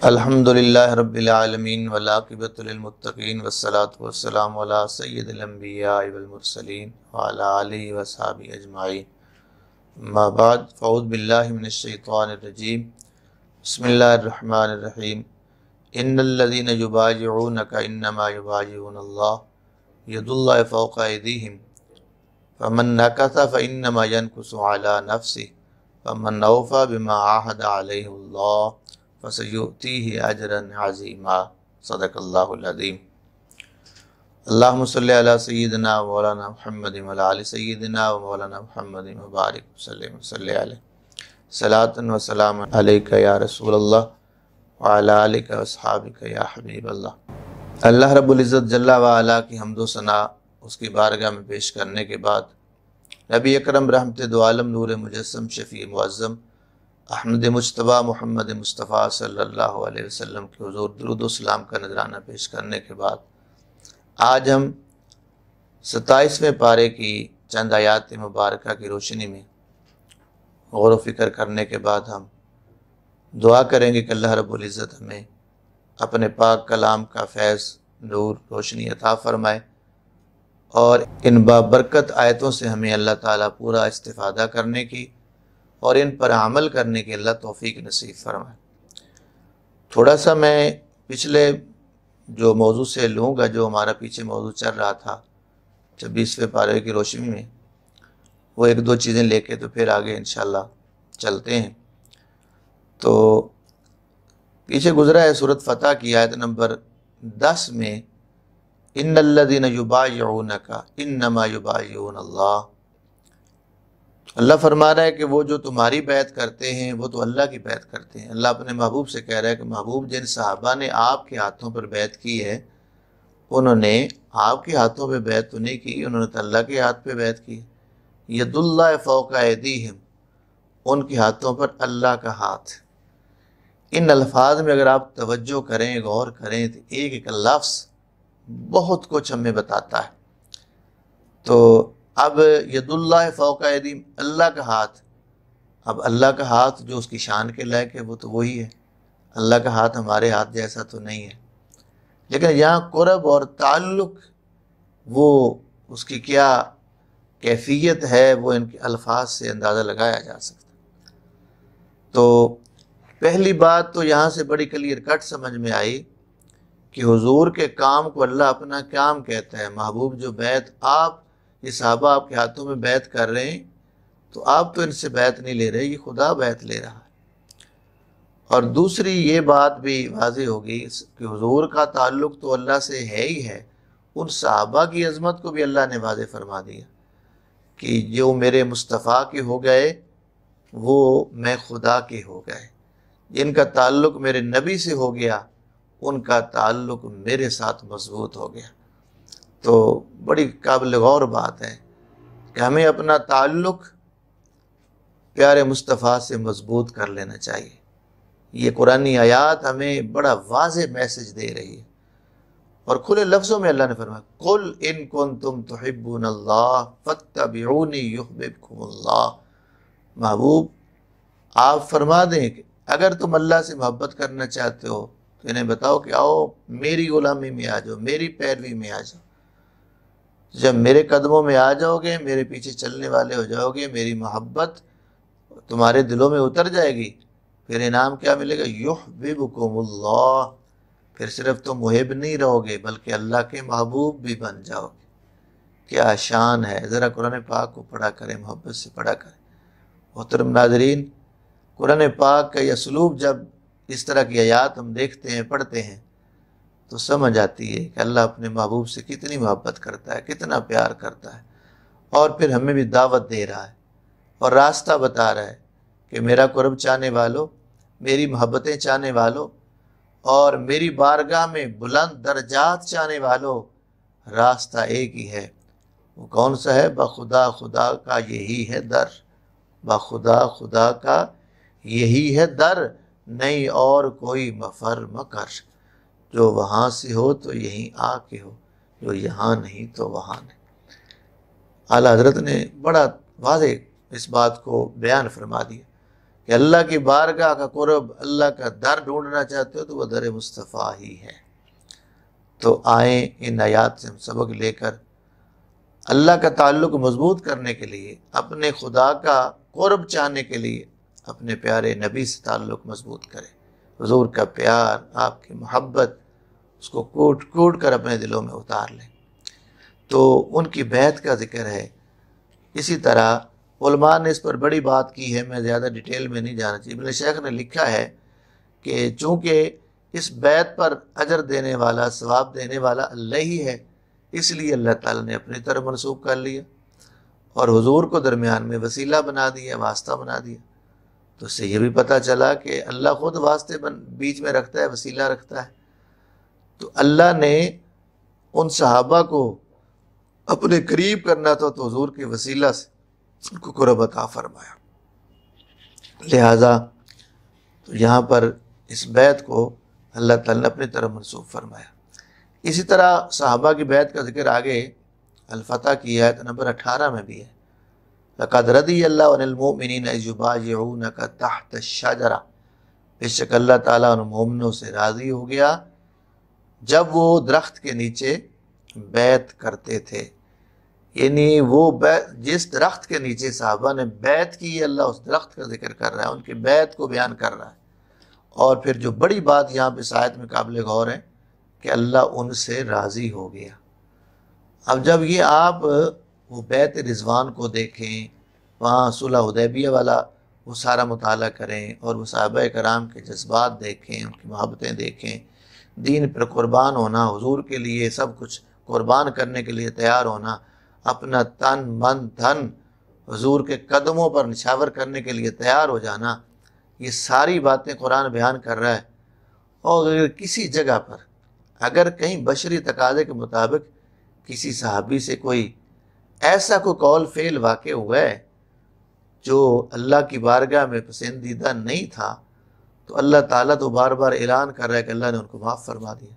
الحمدللہ رب العالمین والعاقبۃ للمتقین والصلاة والسلام علی سید الانبیاء والمرسلین وعلی آلہ وصحبہ اجمعین، اما بعد فاعوذ باللہ من الشیطان الرجیم، بسم اللہ الرحمن الرحیم۔ ان الذین یبایعونک انما یبایعون اللہ ید اللہ فوق ایدیہم فمن نکث فانما ینکث علی نفسہ ومن اوفی بما عاہد علیہ اللہ فسیؤتیہ اجرا عظیما۔ صدق اللہ العظیم۔ اللہم صلی علی سیدنا و مولانا محمد و علی آل سیدنا و مولانا محمد مبارک وسلم صلی علیہ صلاۃ و سلام علیک یا رسول اللہ وعلی آلک و اصحابک یا حبیب اللہ۔ اللہ رب العزت جل وعلا کی حمد و ثنا اس کی بارگاہ میں پیش کرنے کے بعد نبی اکرم رحمت دو عالم نور مجسم شفیع معظم احمد مجتبیٰ محمد مصطفیٰ صلی اللہ علیہ وسلم کے حضور درود و سلام کا نذرانہ پیش کرنے کے بعد آج ہم 27ویں پارے کی چند آیات مبارکہ کی روشنی میں غور و فکر کرنے کے بعد ہم دعا کریں گے کہ اللہ رب العزت ہمیں اپنے پاک کلام کا فیض نور روشنی عطا فرمائے اور ان بابرکت آیتوں سے ہمیں اللہ تعالیٰ پورا استفادہ کرنے کی اور ان پر عمل کرنے کی اللہ توفیق نصیب فرمائے۔ تھوڑا سا میں پچھلے جو موضوع سے لوں گا، جو ہمارا پیچھے موضوع چل رہا تھا 26ویں پارے کی روشنی میں، وہ ایک دو چیزیں لے کے تو پھر آگے انشاءاللہ چلتے ہیں۔ تو پیچھے گزرا ہے سورۃ فتح کی آیت نمبر 10 میں، ان الذین یبایعونک انما یبایعون اللہ۔ اللہ فرما رہا ہے کہ وہ جو تمہاری بیعت کرتے ہیں وہ تو اللہ کی بیعت کرتے ہیں۔ اللہ اپنے محبوب سے کہہ رہا ہے کہ محبوب، جن صحابہ نے آپ کے ہاتھوں پر بیعت کی ہے انہوں نے آپ کے ہاتھوں پہ بیعت تو نہیں کی، انہوں نے تو اللہ کے ہاتھ پہ بیعت کی۔ ید اللہ فوق ایدیہم، ان کے ہاتھوں پر اللہ کا ہاتھ۔ ان الفاظ میں اگر آپ توجہ کریں، غور کریں تو ایک ایک لفظ بہت کچھ ہمیں بتاتا ہے۔ تو اب ید اللہ فوق ایدیہم، اللہ کا ہاتھ۔ اب اللہ کا ہاتھ جو اس کی شان کے لائق ہے وہ تو وہی ہے، اللہ کا ہاتھ ہمارے ہاتھ جیسا تو نہیں ہے، لیکن یہاں قرب اور تعلق وہ اس کی کیا کیفیت ہے وہ ان کے الفاظ سے اندازہ لگایا جا سکتا ہے۔ تو پہلی بات تو یہاں سے بڑی کلیئر کٹ سمجھ میں آئی کہ حضور کے کام کو اللہ اپنا کام کہتا ہے۔ محبوب جو بیعت آپ یہ صحابہ آپ کے ہاتھوں میں بیعت کر رہے ہیں تو آپ تو ان سے بیعت نہیں لے رہے، یہ خدا بیعت لے رہا ہے۔ اور دوسری یہ بات بھی واضح ہوگی کہ حضور کا تعلق تو اللہ سے ہے ہی ہے، ان صحابہ کی عظمت کو بھی اللہ نے واضح فرما دیا کہ جو میرے مصطفیٰ کے ہو گئے وہ میں خدا کے ہو گئے، جن کا تعلق میرے نبی سے ہو گیا ان کا تعلق میرے ساتھ مضبوط ہو گیا۔ تو بڑی قابل غور بات ہے کہ ہمیں اپنا تعلق پیارے مصطفیٰ سے مضبوط کر لینا چاہیے۔ یہ قرآنی آیات ہمیں بڑا واضح میسج دے رہی ہے، اور کھلے لفظوں میں اللہ نے فرمایا قل ان کنتم تحبون اللہ فاتبعونی یحببکم اللہ۔ محبوب آپ فرما دیں کہ اگر تم اللہ سے محبت کرنا چاہتے ہو تو انہیں بتاؤ کہ آؤ میری غلامی میں آ جاؤ، میری پیروی میں آ جاؤ۔ جب میرے قدموں میں آ جاؤ گے، میرے پیچھے چلنے والے ہو جاؤ گے، میری محبت تمہارے دلوں میں اتر جائے گی، پھر انعام کیا ملے گا؟ یحببکم اللہ۔ پھر صرف تم محب نہیں رہو گے بلکہ اللہ کے محبوب بھی بن جاؤ گے۔ کیا شان ہے! ذرا قرآن پاک کو پڑھا کریں، محبت سے پڑھا کریں۔ محترم ناظرین، قرآن پاک کا یہ اسلوب جب اس طرح کی آیات ہم دیکھتے ہیں، پڑھتے ہیں تو سمجھ آتی ہے کہ اللہ اپنے محبوب سے کتنی محبت کرتا ہے، کتنا پیار کرتا ہے، اور پھر ہمیں بھی دعوت دے رہا ہے اور راستہ بتا رہا ہے کہ میرا قرب چاہنے والوں، میری محبتیں چاہنے والوں اور میری بارگاہ میں بلند درجات چاہنے والوں، راستہ ایک ہی ہے۔ وہ کون سا ہے؟ بخدا خدا کا یہی ہے در، بخدا خدا کا یہی ہے در، نہیں اور کوئی مفر مکر۔ جو وہاں سے ہو تو یہیں آ کے ہو، جو یہاں نہیں تو وہاں نہیں۔ اعلیٰ حضرت نے بڑا واضح اس بات کو بیان فرما دیا کہ اللہ کی بارگاہ کا قرب، اللہ کا در ڈھونڈنا چاہتے ہو تو وہ در مصطفیٰ ہی ہے۔ تو آئیں ان آیات سے ہم سبق لے کر اللہ کا تعلق مضبوط کرنے کے لیے، اپنے خدا کا قرب چاہنے کے لیے اپنے پیارے نبی سے تعلق مضبوط کریں۔ حضور کا پیار، آپ کی محبت، اس کو کوٹ کوٹ کر اپنے دلوں میں اتار لیں۔ تو ان کی بیعت کا ذکر ہے۔ اسی طرح علماء نے اس پر بڑی بات کی ہے، میں زیادہ ڈیٹیل میں نہیں جانا چاہیے۔ ابن شیخ نے لکھا ہے کہ چونکہ اس بیعت پر اجر دینے والا، ثواب دینے والا اللہ ہی ہے، اس لیے اللہ تعالیٰ نے اپنی طرف منسوب کر لیا اور حضور کو درمیان میں وسیلہ بنا دیا، واسطہ بنا دیا۔ تو اس سے یہ بھی پتہ چلا کہ اللہ خود واسطے بیچ میں رکھتا ہے، وسیلہ رکھتا ہے۔ تو اللہ نے ان صحابہ کو اپنے قریب کرنا تھا تو حضور کے وسیلہ سے ان کو قرب عطا فرمایا۔ لہٰذا تو یہاں پر اس بیعت کو اللہ تعالیٰ نے اپنی طرف منسوب فرمایا۔ اسی طرح صحابہ کی بیعت کا ذکر آگے الفتح کی آیت نمبر 18 میں بھی ہے۔ لَقَدْ رَضِيَ اللَّهُ عَنِ الْمُؤْمِنِينَ إِذْ يُبَايِعُونَكَ تَحْتَ الشَّجَرَةِ، بے شک اللہ تعالیٰ ان مومنوں سے راضی ہو گیا جب وہ درخت کے نیچے بیعت کرتے تھے۔ یعنی وہ جس درخت کے نیچے صحابہ نے بیعت کی، اللہ اس درخت کا ذکر کر رہا ہے، ان کی بیعت کو بیان کر رہا ہے۔ اور پھر جو بڑی بات یہاں پہ اس آیت میں قابل غور ہے کہ اللہ ان سے راضی ہو گیا۔ اب جب یہ آپ وہ بیعت رضوان کو دیکھیں، وہاں صلح حدیبیہ والا وہ سارا مطالعہ کریں اور وہ صحابہ کرام کے جذبات دیکھیں، ان کی محبتیں دیکھیں، دین پر قربان ہونا، حضور کے لیے سب کچھ قربان کرنے کے لیے تیار ہونا، اپنا تن من دھن حضور کے قدموں پر نچھاور کرنے کے لیے تیار ہو جانا، یہ ساری باتیں قرآن بیان کر رہا ہے۔ اور اگر کسی جگہ پر اگر کہیں بشری تقاضے کے مطابق کسی صحابی سے کوئی ایسا کوئی قول فعل واقع ہوا ہے جو اللہ کی بارگاہ میں پسندیدہ نہیں تھا، تو اللہ تعالیٰ تو بار بار اعلان کر رہا ہے کہ اللہ نے ان کو معاف فرما دیا۔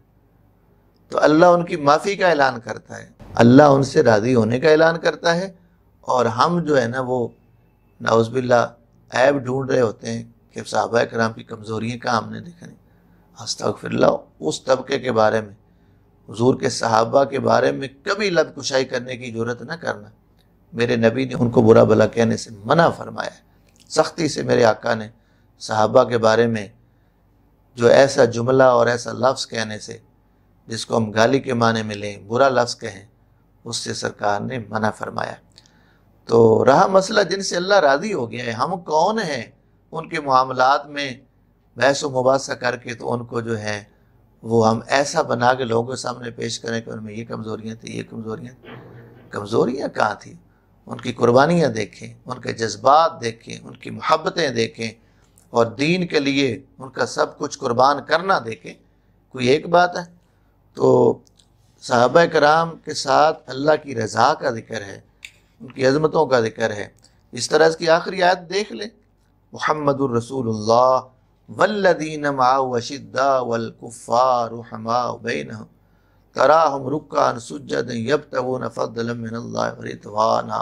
تو اللہ ان کی معافی کا اعلان کرتا ہے، اللہ ان سے راضی ہونے کا اعلان کرتا ہے، اور ہم جو ہے نا وہ نعوذ باللہ عیب ڈھونڈ رہے ہوتے ہیں کہ صحابہ کرام کی کمزوریاں کہاں ہم نے دیکھنی۔ استغفر اللہ، اس طبقے کے بارے میں، حضور کے صحابہ کے بارے میں کبھی لب کشائی کرنے کی جرت نہ کرنا۔ میرے نبی نے ان کو برا بھلا کہنے سے منع فرمایا ہے۔ سختی سے میرے آقا نے صحابہ کے بارے میں جو ایسا جملہ اور ایسا لفظ کہنے سے جس کو ہم گالی کے معنی میں لیں، برا لفظ کہیں، اس سے سرکار نے منع فرمایا۔ تو رہا مسئلہ جن سے اللہ راضی ہو گیا ہے، ہم کون ہیں ان کے معاملات میں بحث و مباحثہ کر کے تو ان کو جو ہے وہ ہم ایسا بنا کے لوگوں کے سامنے پیش کریں کہ ان میں یہ کمزوریاں تھیں، یہ کمزوریاں تھیں۔ کمزوریاں کہاں تھیں؟ ان کی قربانیاں دیکھیں، ان کے جذبات دیکھیں، ان کی محبتیں دیکھیں، اور دین کے لیے ان کا سب کچھ قربان کرنا دیکھیں۔ کوئی ایک بات ہے؟ تو صحابہ کرام کے ساتھ اللہ کی رضا کا ذکر ہے، ان کی عظمتوں کا ذکر ہے۔ اس طرح اس کی آخری آیت دیکھ لیں، محمد الرسول اللہ والذین معه اشداء والکفار رحماء بینہم تراہم رکعا سجدا یبتغون فضلا من اللہ ورضوانا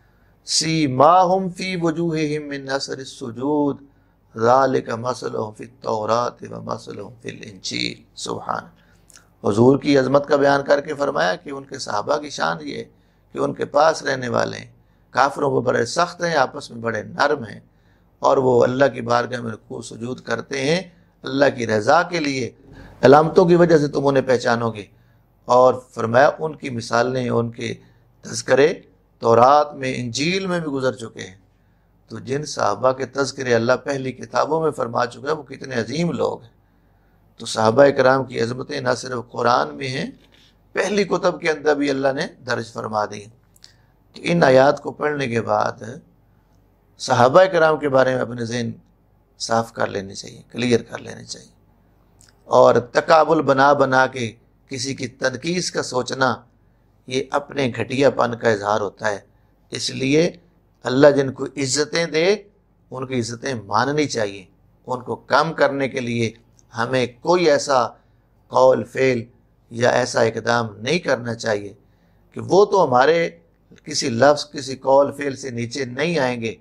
سیماہم فی وجوہہم من اثر السجود ذالک مثلہم فی التوراۃ ومثلہم فی الانجیل۔ سبحان۔ حضور کی عظمت کا بیان کر کے فرمایا کہ ان کے صحابہ کی شان یہ ہے کہ ان کے پاس رہنے والے ہیں، کافروں کو بڑے سخت ہیں، آپس میں بڑے نرم ہیں، اور وہ اللہ کی بارگاہ میں رکوع سجود کرتے ہیں اللہ کی رضا کے لیے۔ علامتوں کی وجہ سے تم انہیں پہچانو گے۔ اور فرمایا ان کی مثالیں، ان کے تذکرے تورات میں، انجیل میں بھی گزر چکے ہیں۔ تو جن صحابہ کے تذکرے اللہ پہلی کتابوں میں فرما چکا ہے وہ کتنے عظیم لوگ ہیں۔ تو صحابہ کرام کی عظمتیں نہ صرف قرآن میں ہیں، پہلی کتب کے اندر بھی اللہ نے درج فرما دی۔ تو ان آیات کو پڑھنے کے بعد صحابہ کرام کے بارے میں اپنے ذہن صاف کر لینے چاہیے، کلیئر کر لینے چاہیے، اور تقابل بنا بنا کے کسی کی تنقیص کا سوچنا یہ اپنے گھٹیا پن کا اظہار ہوتا ہے۔ اس لیے اللہ جن کو عزتیں دے ان کی عزتیں ماننی چاہیے، ان کو کم کرنے کے لیے ہمیں کوئی ایسا قول فعل یا ایسا اقدام نہیں کرنا چاہیے کہ وہ تو ہمارے کسی لفظ، کسی قول فعل سے نیچے نہیں آئیں گے،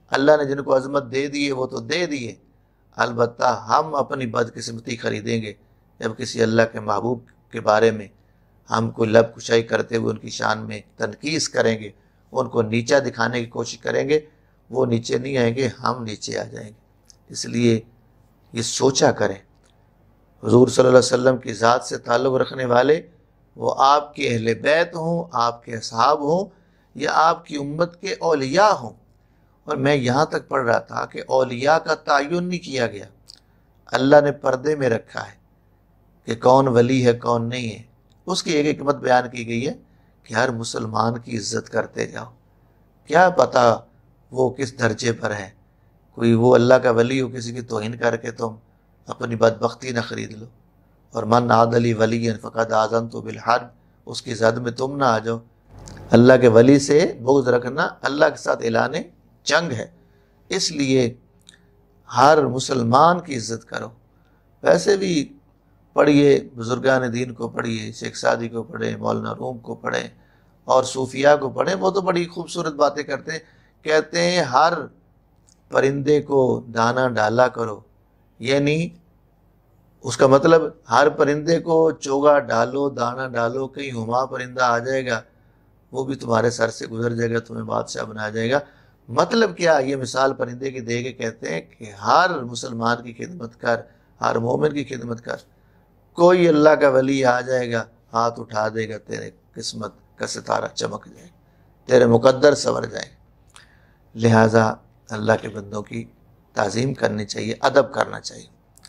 اللہ نے جن کو عظمت دے دی ہے وہ تو دے دیے، البتہ ہم اپنی بدقسمتی خریدیں گے جب کسی اللہ کے محبوب کے بارے میں ہم کو لب کشائی کرتے ہوئے ان کی شان میں تنقیص کریں گے، ان کو نیچا دکھانے کی کوشش کریں گے، وہ نیچے نہیں آئیں گے، ہم نیچے آ جائیں گے۔ اس لیے یہ سوچا کریں، حضور صلی اللہ علیہ وسلم کی ذات سے تعلق رکھنے والے، وہ آپ کے اہل بیت ہوں، آپ کے اصحاب ہوں، یا آپ کی امت کے اولیاء ہوں۔ اور میں یہاں تک پڑھ رہا تھا کہ اولیاء کا تعین نہیں کیا گیا، اللہ نے پردے میں رکھا ہے کہ کون ولی ہے کون نہیں ہے۔ اس کی ایک حکمت بیان کی گئی ہے کہ ہر مسلمان کی عزت کرتے جاؤ، کیا پتہ وہ کس درجے پر ہے، کوئی وہ اللہ کا ولی ہو کسی کی توہین کر کے تم اپنی بدبختی نہ خرید لو، اور من عاد لی ولی فقد آذنت بالحرب، اس کی زد میں تم نہ آ جاؤ۔ اللہ کے ولی سے بغض رکھنا اللہ کے ساتھ اعلان جنگ ہے، اس لیے ہر مسلمان کی عزت کرو۔ ویسے بھی پڑھیے، بزرگان دین کو پڑھیے، شیخ سعدی کو پڑھیں، مولانا روم کو پڑھیں اور صوفیاء کو پڑھیں، وہ تو بڑی خوبصورت باتیں کرتے ہیں، کہتے ہیں ہر پرندے کو دانہ ڈالا کرو، یعنی اس کا مطلب ہر پرندے کو چوگا ڈالو، دانہ ڈالو، کہیں ہما پرندہ آ جائے گا وہ بھی تمہارے سر سے گزر جائے گا، تمہیں بادشاہ بنایا جائے گا۔ مطلب کیا، یہ مثال پرندے کی دے کے کہتے ہیں کہ ہر مسلمان کی خدمت کر، ہر مومن کی خدمت کر، کوئی اللہ کا ولی آ جائے گا ہاتھ اٹھا دے گا، تیرے قسمت کا ستارہ چمک جائے گا، تیرے مقدر سنور جائے گا۔ لہٰذا اللہ کے بندوں کی تعظیم کرنی چاہیے، ادب کرنا چاہیے۔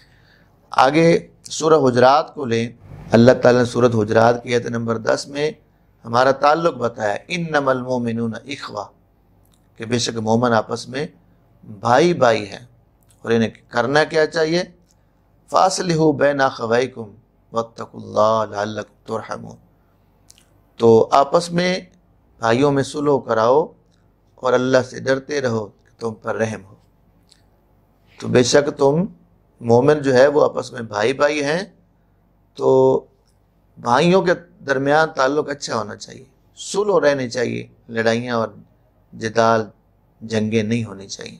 آگے سورہ حجرات کو لیں، اللہ تعالیٰ نے سورۃ حجرات کی آیت نمبر 10 میں ہمارا تعلق بتایا، انما المؤمنون اخوہ، کہ بے شک مومن آپس میں بھائی بھائی ہیں، اور انہیں کرنا کیا چاہیے، فاصلحوا بین اخویکم واتقوا اللہ لعلکم ترحمون، تو آپس میں بھائیوں میں صلح کراؤ اور اللہ سے ڈرتے رہو کہ تم پر رحم ہو۔ تو بے شک تم مومن جو ہے وہ آپس میں بھائی بھائی ہیں، تو بھائیوں کے درمیان تعلق اچھا ہونا چاہیے، صلح رہنی چاہیے، لڑائیاں اور جدال جنگیں نہیں ہونی چاہیے۔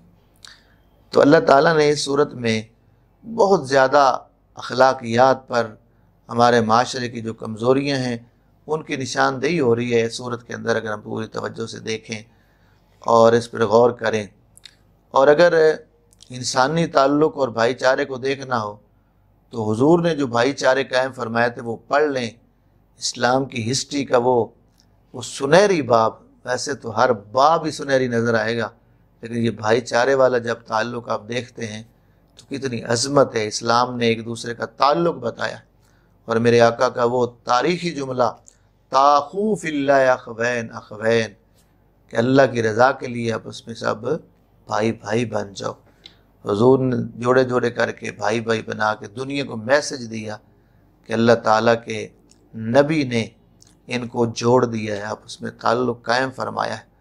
تو اللہ تعالیٰ نے اس صورت میں بہت زیادہ اخلاقیات پر، ہمارے معاشرے کی جو کمزوریاں ہیں ان کی نشاندہی ہو رہی ہے اس صورت کے اندر، اگر ہم پوری توجہ سے دیکھیں اور اس پر غور کریں۔ اور اگر انسانی تعلق اور بھائی چارے کو دیکھنا ہو تو حضور نے جو بھائی چارے قائم فرمائے تھے وہ پڑھ لیں، اسلام کی ہسٹری کا وہ سنہری باب، ویسے تو ہر باب ہی سنہری نظر آئے گا، لیکن یہ بھائی چارے والا جب تعلق آپ دیکھتے ہیں تو کتنی عظمت ہے۔ اسلام نے ایک دوسرے کا تعلق بتایا، اور میرے آقا کا وہ تاریخی جملہ تاخوا فی اللہ اخوین اخوین، کہ اللہ کی رضا کے لیے آپس میں سب بھائی بھائی بن جاؤ۔ حضور نے جوڑے جوڑے کر کے بھائی بھائی بنا کے دنیا کو میسج دیا کہ اللہ تعالیٰ کے نبی نے ان کو جوڑ دیا ہے، آپس میں تعلق قائم فرمایا ہے۔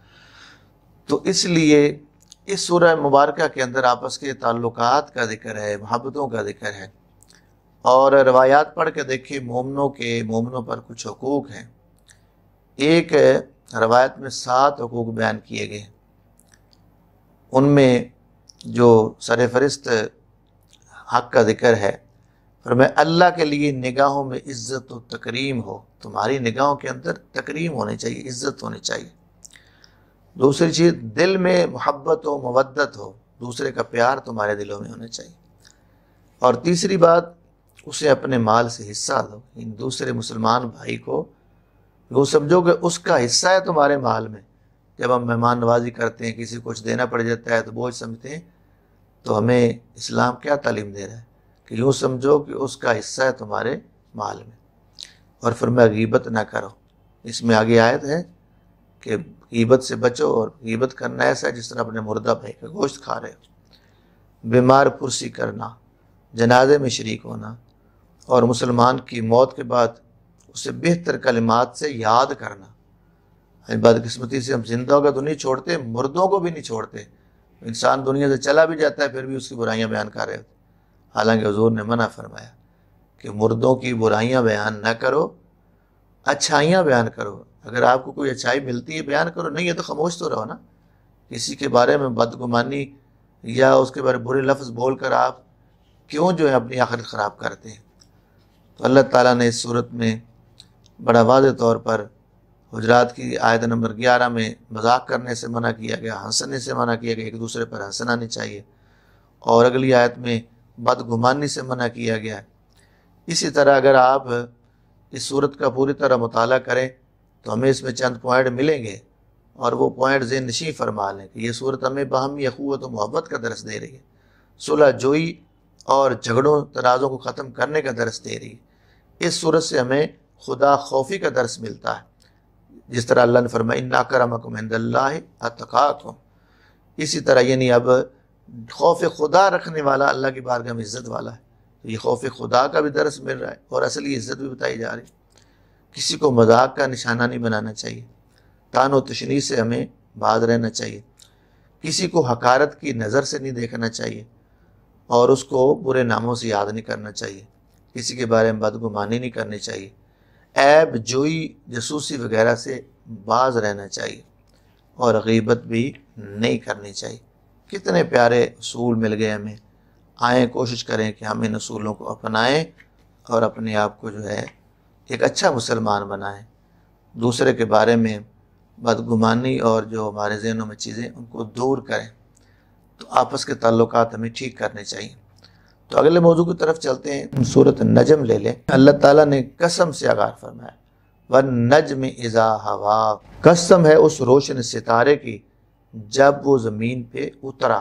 تو اس لیے اس سورہ مبارکہ کے اندر آپس کے تعلقات کا ذکر ہے، محبتوں کا ذکر ہے، اور روایات پڑھ کے دیکھیں مومنوں پر کچھ حقوق ہیں۔ ایک روایت میں 7 حقوق بیان کیے گئے، ان میں جو سر فہرست حق کا ذکر ہے، فرمایا اللہ کے لیے نگاہوں میں عزت و تکریم ہو، تمہاری نگاہوں کے اندر تکریم ہونی چاہیے، عزت ہونی چاہیے۔ دوسری چیز، دل میں محبت و مودت ہو، دوسرے کا پیار تمہارے دلوں میں ہونا چاہیے۔ اور تیسری بات، اسے اپنے مال سے حصہ دو، ان دوسرے مسلمان بھائی کو وہ سمجھو کہ اس کا حصہ ہے تمہارے مال میں۔ جب ہم مہمان نوازی کرتے ہیں، کسی کو کچھ دینا پڑ جاتا ہے تو بوجھ سمجھتے ہیں، تو ہمیں اسلام کیا تعلیم دے رہا ہے کہ یوں سمجھو کہ اس کا حصہ ہے تمہارے مال میں۔ اور فرمایا غیبت نہ کرو، اس میں آگے آیت ہے کہ غیبت سے بچو، اور غیبت کرنا ایسا ہے جس طرح اپنے مردہ بھائی کا گوشت کھا رہے ہو۔ بیمار پرسی کرنا، جنازے میں شریک ہونا، اور مسلمان کی موت کے بعد اسے بہتر کلمات سے یاد کرنا۔ بدقسمتی سے ہم زندوں کا تو نہیں چھوڑتے، مردوں کو بھی نہیں چھوڑتے، انسان دنیا سے چلا بھی جاتا ہے پھر بھی اس کی برائیاں بیان کر رہے ہوتے، حالانکہ حضور نے منع فرمایا کہ مردوں کی برائیاں بیان نہ کرو، اچھائیاں بیان کرو۔ اگر آپ کو کوئی اچھائی ملتی ہے بیان کرو، نہیں ہے تو خاموش تو رہو نا۔ کسی کے بارے میں بدگمانی یا اس کے بارے میں برے لفظ بول کر آپ کیوں جو ہے اپنی آخرت خراب کرتے ہیں؟ تو اللہ تعالیٰ نے اس صورت میں بڑا واضح طور پر حجرات کی آیت نمبر 11 میں مذاق کرنے سے منع کیا گیا، ہنسنے سے منع کیا گیا، ایک دوسرے پر ہنسنا نہیں چاہیے، اور اگلی آیت میں بدگمانی سے منع کیا گیا ہے۔ اسی طرح اگر آپ اس صورت کا پوری طرح مطالعہ کریں تو ہمیں اس میں چند پوائنٹ ملیں گے، اور وہ پوائنٹ ذہن نشین فرما لیں کہ یہ صورت ہمیں باہمی اخوت و محبت کا درس دے رہی ہے، صلح جوئی اور جھگڑوں تنازعوں کو ختم کرنے کا درس دے رہی ہے۔ اس صورت سے ہمیں خدا خوفی کا درس ملتا ہے، جس طرح اللہ نے فرمایا ان اکرمکم عند اللہ اتقاکم۔ اسی طرح یعنی اب خوف خدا رکھنے والا اللہ کی بارگاہ میں عزت والا ہے، تو یہ خوف خدا کا بھی درس مل رہا ہے، اور اصلی عزت بھی بتائی جا رہی ہے۔ کسی کو مذاق کا نشانہ نہیں بنانا چاہیے، طعن و تشنیع سے ہمیں باز رہنا چاہیے، کسی کو حقارت کی نظر سے نہیں دیکھنا چاہیے، اور اس کو برے ناموں سے یاد نہیں کرنا چاہیے، کسی کے بارے میں بدگمانی نہیں کرنی چاہیے، عیب جوئی جاسوسی وغیرہ سے باز رہنا چاہیے، اور غیبت بھی نہیں کرنی چاہیے۔ کتنے پیارے اصول مل گئے ہمیں، آئیں کوشش کریں کہ ہم ان اصولوں کو اپنائیں اور اپنے آپ کو جو ہے ایک اچھا مسلمان بنائیں، دوسرے کے بارے میں بدگمانی اور جو ہمارے ذہنوں میں چیزیں ان کو دور کریں، تو آپس کے تعلقات ہمیں ٹھیک کرنے چاہیے۔ تو اگلے موضوع کی طرف چلتے ہیں، سورۃ النجم لے لیں۔ اللہ تعالیٰ نے قسم سے آغاز فرمایا وَالنَّجْمِ إِذَا هَوَىٰ، قسم ہے اس روشن ستارے کی جب وہ زمین پہ اترا۔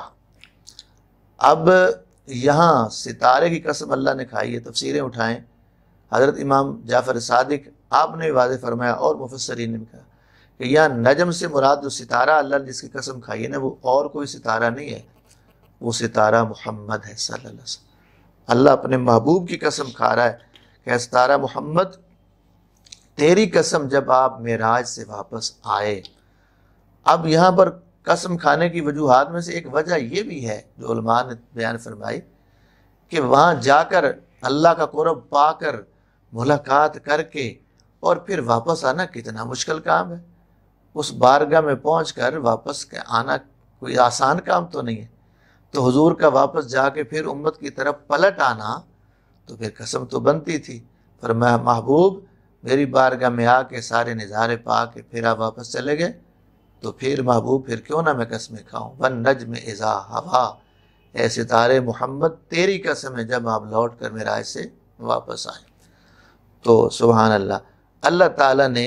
اب یہاں ستارے کی قسم اللہ نے کھائی ہے، تفسیریں اٹھائیں، حضرت امام جعفر صادق آپ نے واضح فرمایا اور مفسرین نے بھی کہا کہ یہاں نجم سے مراد جو ستارہ اللہ نے جس کی قسم کھائی ہے نا، وہ اور کوئی ستارہ نہیں ہے، وہ ستارہ محمد ہے صلی اللہ علیہ وسلم۔ اللہ اپنے محبوب کی قسم کھا رہا ہے کہ ستارہ محمد تیری قسم جب آپ معراج سے واپس آئے۔ اب یہاں پر قسم کھانے کی وجوہات میں سے ایک وجہ یہ بھی ہے جو علماء نے بیان فرمائی کہ وہاں جا کر اللہ کا قرب پا کر ملاقات کر کے اور پھر واپس آنا کتنا مشکل کام ہے۔ اس بارگاہ میں پہنچ کر واپس آنا کوئی آسان کام تو نہیں ہے، تو حضور کا واپس جا کے پھر امت کی طرف پلٹ آنا تو پھر قسم تو بنتی تھی۔ فرمایا محبوب میری بارگاہ میں آ کے سارے نظارے پا کے پھر آپ واپس چلے گئے، تو پھر محبوب پھر کیوں نہ میں قسمیں کھاؤں۔ وَالنَّجْمِ إِذَا هَوَىٰ، اے ستارے محمد تیری قسم ہے جب آپ لوٹ کر معراج سے واپس آئے۔ تو سبحان اللہ، اللہ تعالیٰ نے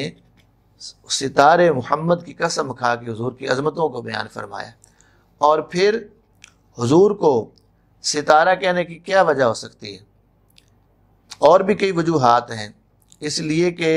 ستارے محمد کی قسم کھا کے حضور کی عظمتوں کو بیان فرمایا، اور پھر حضور کو ستارہ کہنے کی کیا وجہ ہو سکتی ہے؟ اور بھی کئی وجوہات ہیں، اس لیے کہ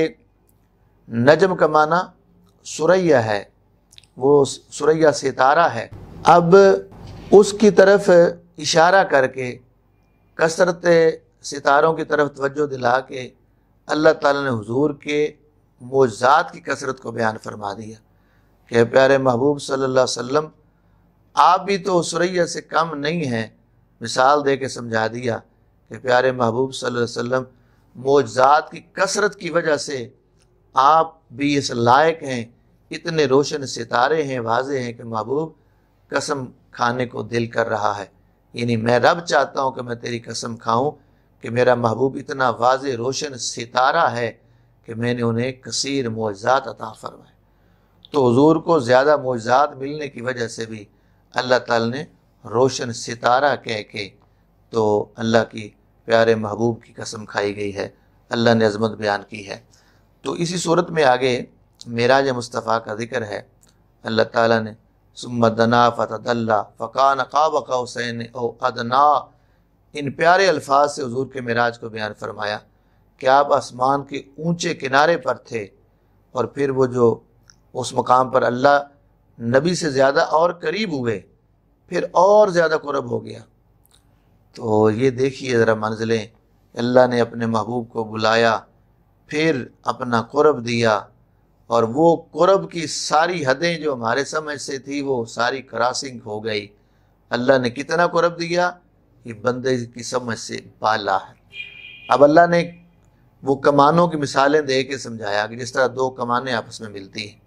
نجم کا معنی سریہ ہے، وہ سریہ ستارہ ہے۔ اب اس کی طرف اشارہ کر کے کثرت ستاروں کی طرف توجہ دلا کے اللہ تعالیٰ نے حضور کے معجزات کی کثرت کو بیان فرما دیا کہ پیارے محبوب صلی اللہ علیہ وسلم آپ بھی تو سریہ سے کم نہیں ہیں۔ مثال دے کے سمجھا دیا کہ پیارے محبوب صلی اللہ علیہ وسلم معجزات کی کثرت کی وجہ سے آپ بھی اس لائق ہیں، اتنے روشن ستارے ہیں، واضح ہیں کہ محبوب قسم کھانے کو دل کر رہا ہے، یعنی میں رب چاہتا ہوں کہ میں تیری قسم کھاؤں کہ میرا محبوب اتنا واضح روشن ستارہ ہے کہ میں نے انہیں کثیر معجزات عطا فرمائے۔ تو حضور کو زیادہ معجزات ملنے کی وجہ سے بھی اللہ تعالی نے روشن ستارہ کہہ کے تو اللہ کی پیارے محبوب کی قسم کھائی گئی ہے، اللہ نے عظمت بیان کی ہے۔ تو اسی صورت میں آگے معراج مصطفیٰ کا ذکر ہے۔ اللہ تعالیٰ نے ثم دنا فتدلی فکان قاب قوسین او ادنا، ان پیارے الفاظ سے حضور کے معراج کو بیان فرمایا کہ آپ آسمان کے اونچے کنارے پر تھے، اور پھر وہ جو اس مقام پر اللہ نبی سے زیادہ اور قریب ہوئے، پھر اور زیادہ قرب ہو گیا۔ تو یہ دیکھیے ذرا منزلیں، اللہ نے اپنے محبوب کو بلایا، پھر اپنا قرب دیا، اور وہ قرب کی ساری حدیں جو ہمارے سمجھ سے تھی وہ ساری کراسنگ ہو گئی۔ اللہ نے کتنا قرب دیا، یہ بندے کی سمجھ سے بالا ہے۔ اب اللہ نے وہ کمانوں کی مثالیں دے کے سمجھایا کہ جس طرح دو کمانیں آپس میں ملتی ہیں،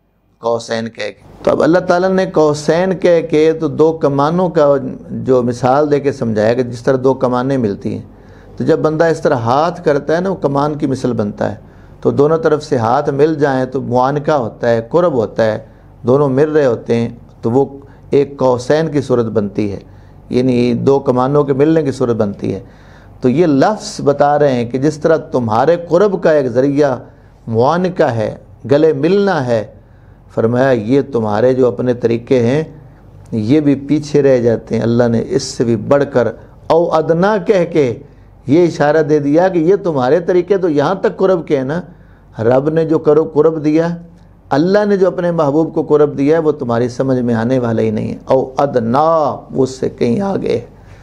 قوسین کہہ کے۔ تو اب اللہ تعالیٰ نے قوسین کہہ کے تو دو کمانوں کا جو مثال دے کے سمجھایا کہ جس طرح دو کمانیں ملتی ہیں، تو جب بندہ اس طرح ہاتھ کرتا ہے نا، وہ کمان کی مثل بنتا ہے۔ تو دونوں طرف سے ہاتھ مل جائیں تو معانقہ ہوتا ہے، قرب ہوتا ہے، دونوں مل رہے ہوتے ہیں تو وہ ایک قوسین کی صورت بنتی ہے، یعنی دو کمانوں کے ملنے کی صورت بنتی ہے۔ تو یہ لفظ بتا رہے ہیں کہ جس طرح تمہارے قرب کا ایک ذریعہ معانقہ ہے، گلے ملنا ہے، فرمایا یہ تمہارے جو اپنے طریقے ہیں یہ بھی پیچھے رہ جاتے ہیں۔ اللہ نے اس سے بھی بڑھ کر او ادنا کہہ کے یہ اشارہ دے دیا کہ یہ تمہارے طریقے تو یہاں تک قرب کے ہیں نا، رب نے جو قرب دیا، اللہ نے جو اپنے محبوب کو قرب دیا ہے وہ تمہاری سمجھ میں آنے والا ہی نہیں ہے۔ او ادنا اس سے کہیں آگے،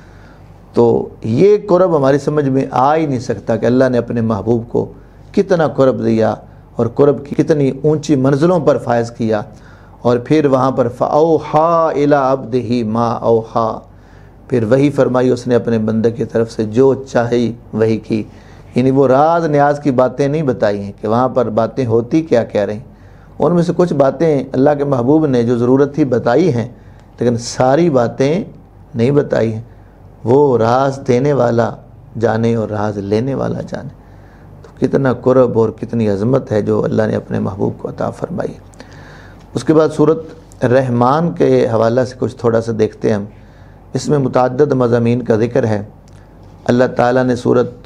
تو یہ قرب ہماری سمجھ میں آ ہی نہیں سکتا کہ اللہ نے اپنے محبوب کو کتنا قرب دیا اور قرب کی کتنی اونچی منزلوں پر فائز کیا۔ اور پھر وہاں پر فَأَوْحَا إِلَىٰ عَبْدِهِ مَا أَوْحَا، پھر وہی فرمائی اس نے اپنے بندے کی طرف سے جو چاہی وہی کی، یعنی وہ راز نیاز کی باتیں نہیں بتائی ہیں کہ وہاں پر باتیں ہوتی کیا کہہ رہی ہیں۔ ان میں سے کچھ باتیں اللہ کے محبوب نے جو ضرورت تھی بتائی ہیں، لیکن ساری باتیں نہیں بتائی ہیں۔ وہ راز دینے والا جانے اور راز لینے والا جانے۔ تو کتنا قرب اور کتنی عظمت ہے جو اللہ نے اپنے محبوب کو عطا فرمائی۔ اس کے بعد سورۃ رحمان کے حوالہ سے کچھ تھوڑا سا دیکھتے ہیں ہم۔ اس میں متعدد مضامین کا ذکر ہے۔ اللہ تعالیٰ نے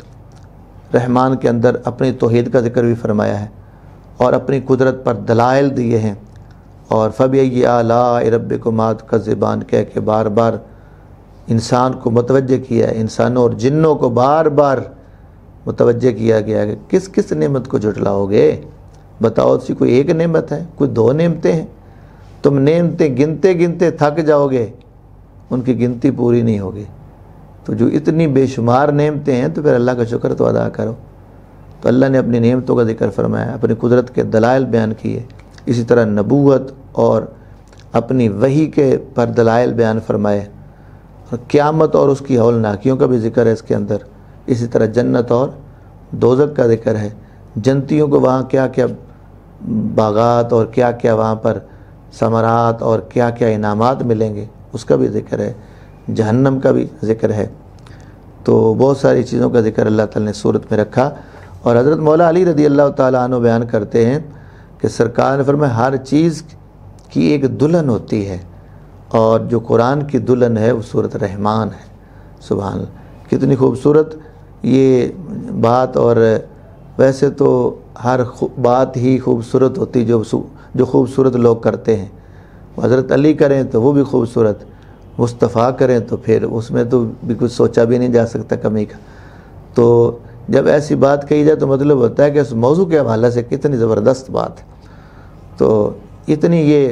سورۃ رحمان کے اندر اپنی توحید کا ذکر بھی فرمایا ہے اور اپنی قدرت پر دلائل دیے ہیں، اور فَبِأَيِّ آلَاءِ رَبِّكُمَا تُكَذِّبَانِ کہہ کے بار بار انسان کو متوجہ کیا ہے، انسانوں اور جنوں کو بار بار متوجہ کیا گیا ہے کہ کس کس نعمت کو جھٹلاؤ گے؟ بتاؤ سی کوئی ایک نعمت ہے، کوئی دو نعمتیں ہیں؟ تم نعمتیں گنتے گنتے تھک جاؤ گے، ان کی گنتی پوری نہیں ہوگی۔ تو جو اتنی بے شمار نعمتیں ہیں تو پھر اللہ کا شکر تو ادا کرو۔ تو اللہ نے اپنی نعمتوں کا ذکر فرمایا، اپنی قدرت کے دلائل بیان کیے، اسی طرح نبوت اور اپنی وحی کے پر دلائل بیان فرمائے، اور قیامت اور اس کی ہولناکیوں کا بھی ذکر ہے اس کے اندر، اسی طرح جنت اور دوزخ کا ذکر ہے، جنتیوں کو وہاں کیا کیا باغات اور کیا کیا وہاں پر ثمرات اور کیا کیا انعامات ملیں گے اس کا بھی ذکر ہے، جہنم کا بھی ذکر ہے۔ تو بہت ساری چیزوں کا ذکر اللہ تعالیٰ نے صورت میں رکھا۔ اور حضرت مولا علی رضی اللہ تعالیٰ عنہ بیان کرتے ہیں کہ سرکار نے فرمایا ہر چیز کی ایک دلہن ہوتی ہے، اور جو قرآن کی دلہن ہے وہ سورۃ رحمان ہے۔ سبحان اللہ، کتنی خوبصورت یہ بات! اور ویسے تو ہر بات ہی خوبصورت ہوتی جو خوبصورت لوگ کرتے ہیں۔ حضرت علی کریں تو وہ بھی خوبصورت، مصطفیٰ کریں تو پھر اس میں تو بھی کچھ سوچا بھی نہیں جا سکتا کمی کا۔ تو جب ایسی بات کہی جائے تو مطلب ہوتا ہے کہ اس موضوع کے حوالے سے کتنی زبردست بات ہے۔ تو اتنی یہ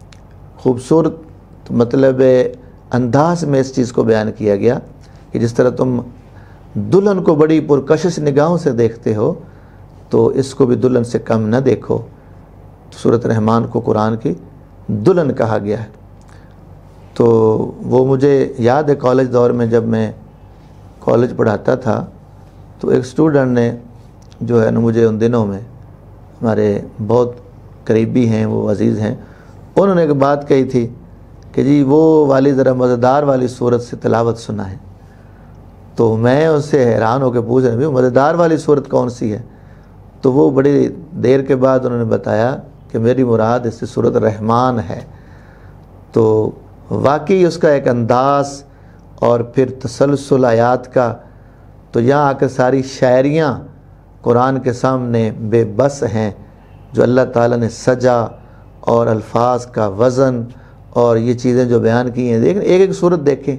خوبصورت مطلب انداز میں اس چیز کو بیان کیا گیا کہ جس طرح تم دلہن کو بڑی پرکشش نگاہوں سے دیکھتے ہو تو اس کو بھی دلہن سے کم نہ دیکھو۔ سورۃ رحمان کو قرآن کی دلہن کہا گیا ہے۔ تو وہ مجھے یاد ہے کالج دور میں جب میں کالج پڑھاتا تھا تو ایک اسٹوڈنٹ نے جو ہے نا مجھے ان دنوں میں ہمارے بہت قریبی ہیں، وہ عزیز ہیں، انہوں نے ایک بات کہی تھی کہ جی وہ والی ذرا مزیدار والی صورت سے تلاوت سنا ہے۔ تو میں اس سے حیران ہو کے پوچھ رہا ہوں مزیدار والی صورت کون سی ہے؟ تو وہ بڑی دیر کے بعد انہوں نے بتایا کہ میری مراد اس سے سورۃ رحمان ہے۔ تو واقعی اس کا ایک انداز اور پھر تسلسل آیات کا، تو یہاں آ کر ساری شاعریاں قرآن کے سامنے بے بس ہیں جو اللہ تعالیٰ نے سجا اور الفاظ کا وزن اور یہ چیزیں جو بیان کی ہیں۔ دیکھیں ایک ایک صورت دیکھیں،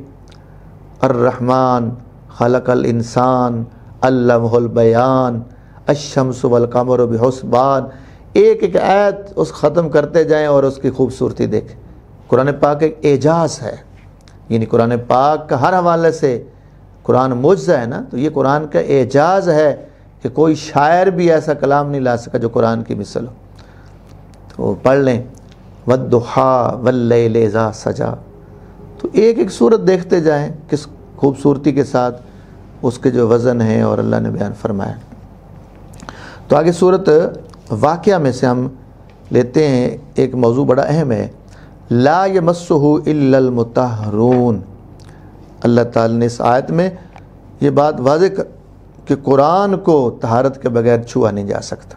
الرحمن خلق الانسان علمہ البیان الشمس والقمر بحسبان، ایک ایک آیت اس ختم کرتے جائیں اور اس کی خوبصورتی دیکھیں۔ قرآن پاک ایک اعجاز ہے، یعنی قرآن پاک کا ہر حوالے سے قرآن معجزہ ہے نا، تو یہ قرآن کا اعجاز ہے کہ کوئی شاعر بھی ایسا کلام نہیں لا سکا جو قرآن کی مثل ہو۔ تو پڑھ لیں والضحیٰ واللیل اذا سجا، تو ایک ایک صورت دیکھتے جائیں کس خوبصورتی کے ساتھ اس کے جو وزن ہے اور اللہ نے بیان فرمایا۔ تو آگے صورت واقعہ میں سے ہم لیتے ہیں ایک موضوع بڑا اہم ہے، لا یمسہ الا المطہرون۔ اللہ تعالیٰ نے اس آیت میں یہ بات واضح کر کہ قرآن کو طہارت کے بغیر چھوا نہیں جا سکتا۔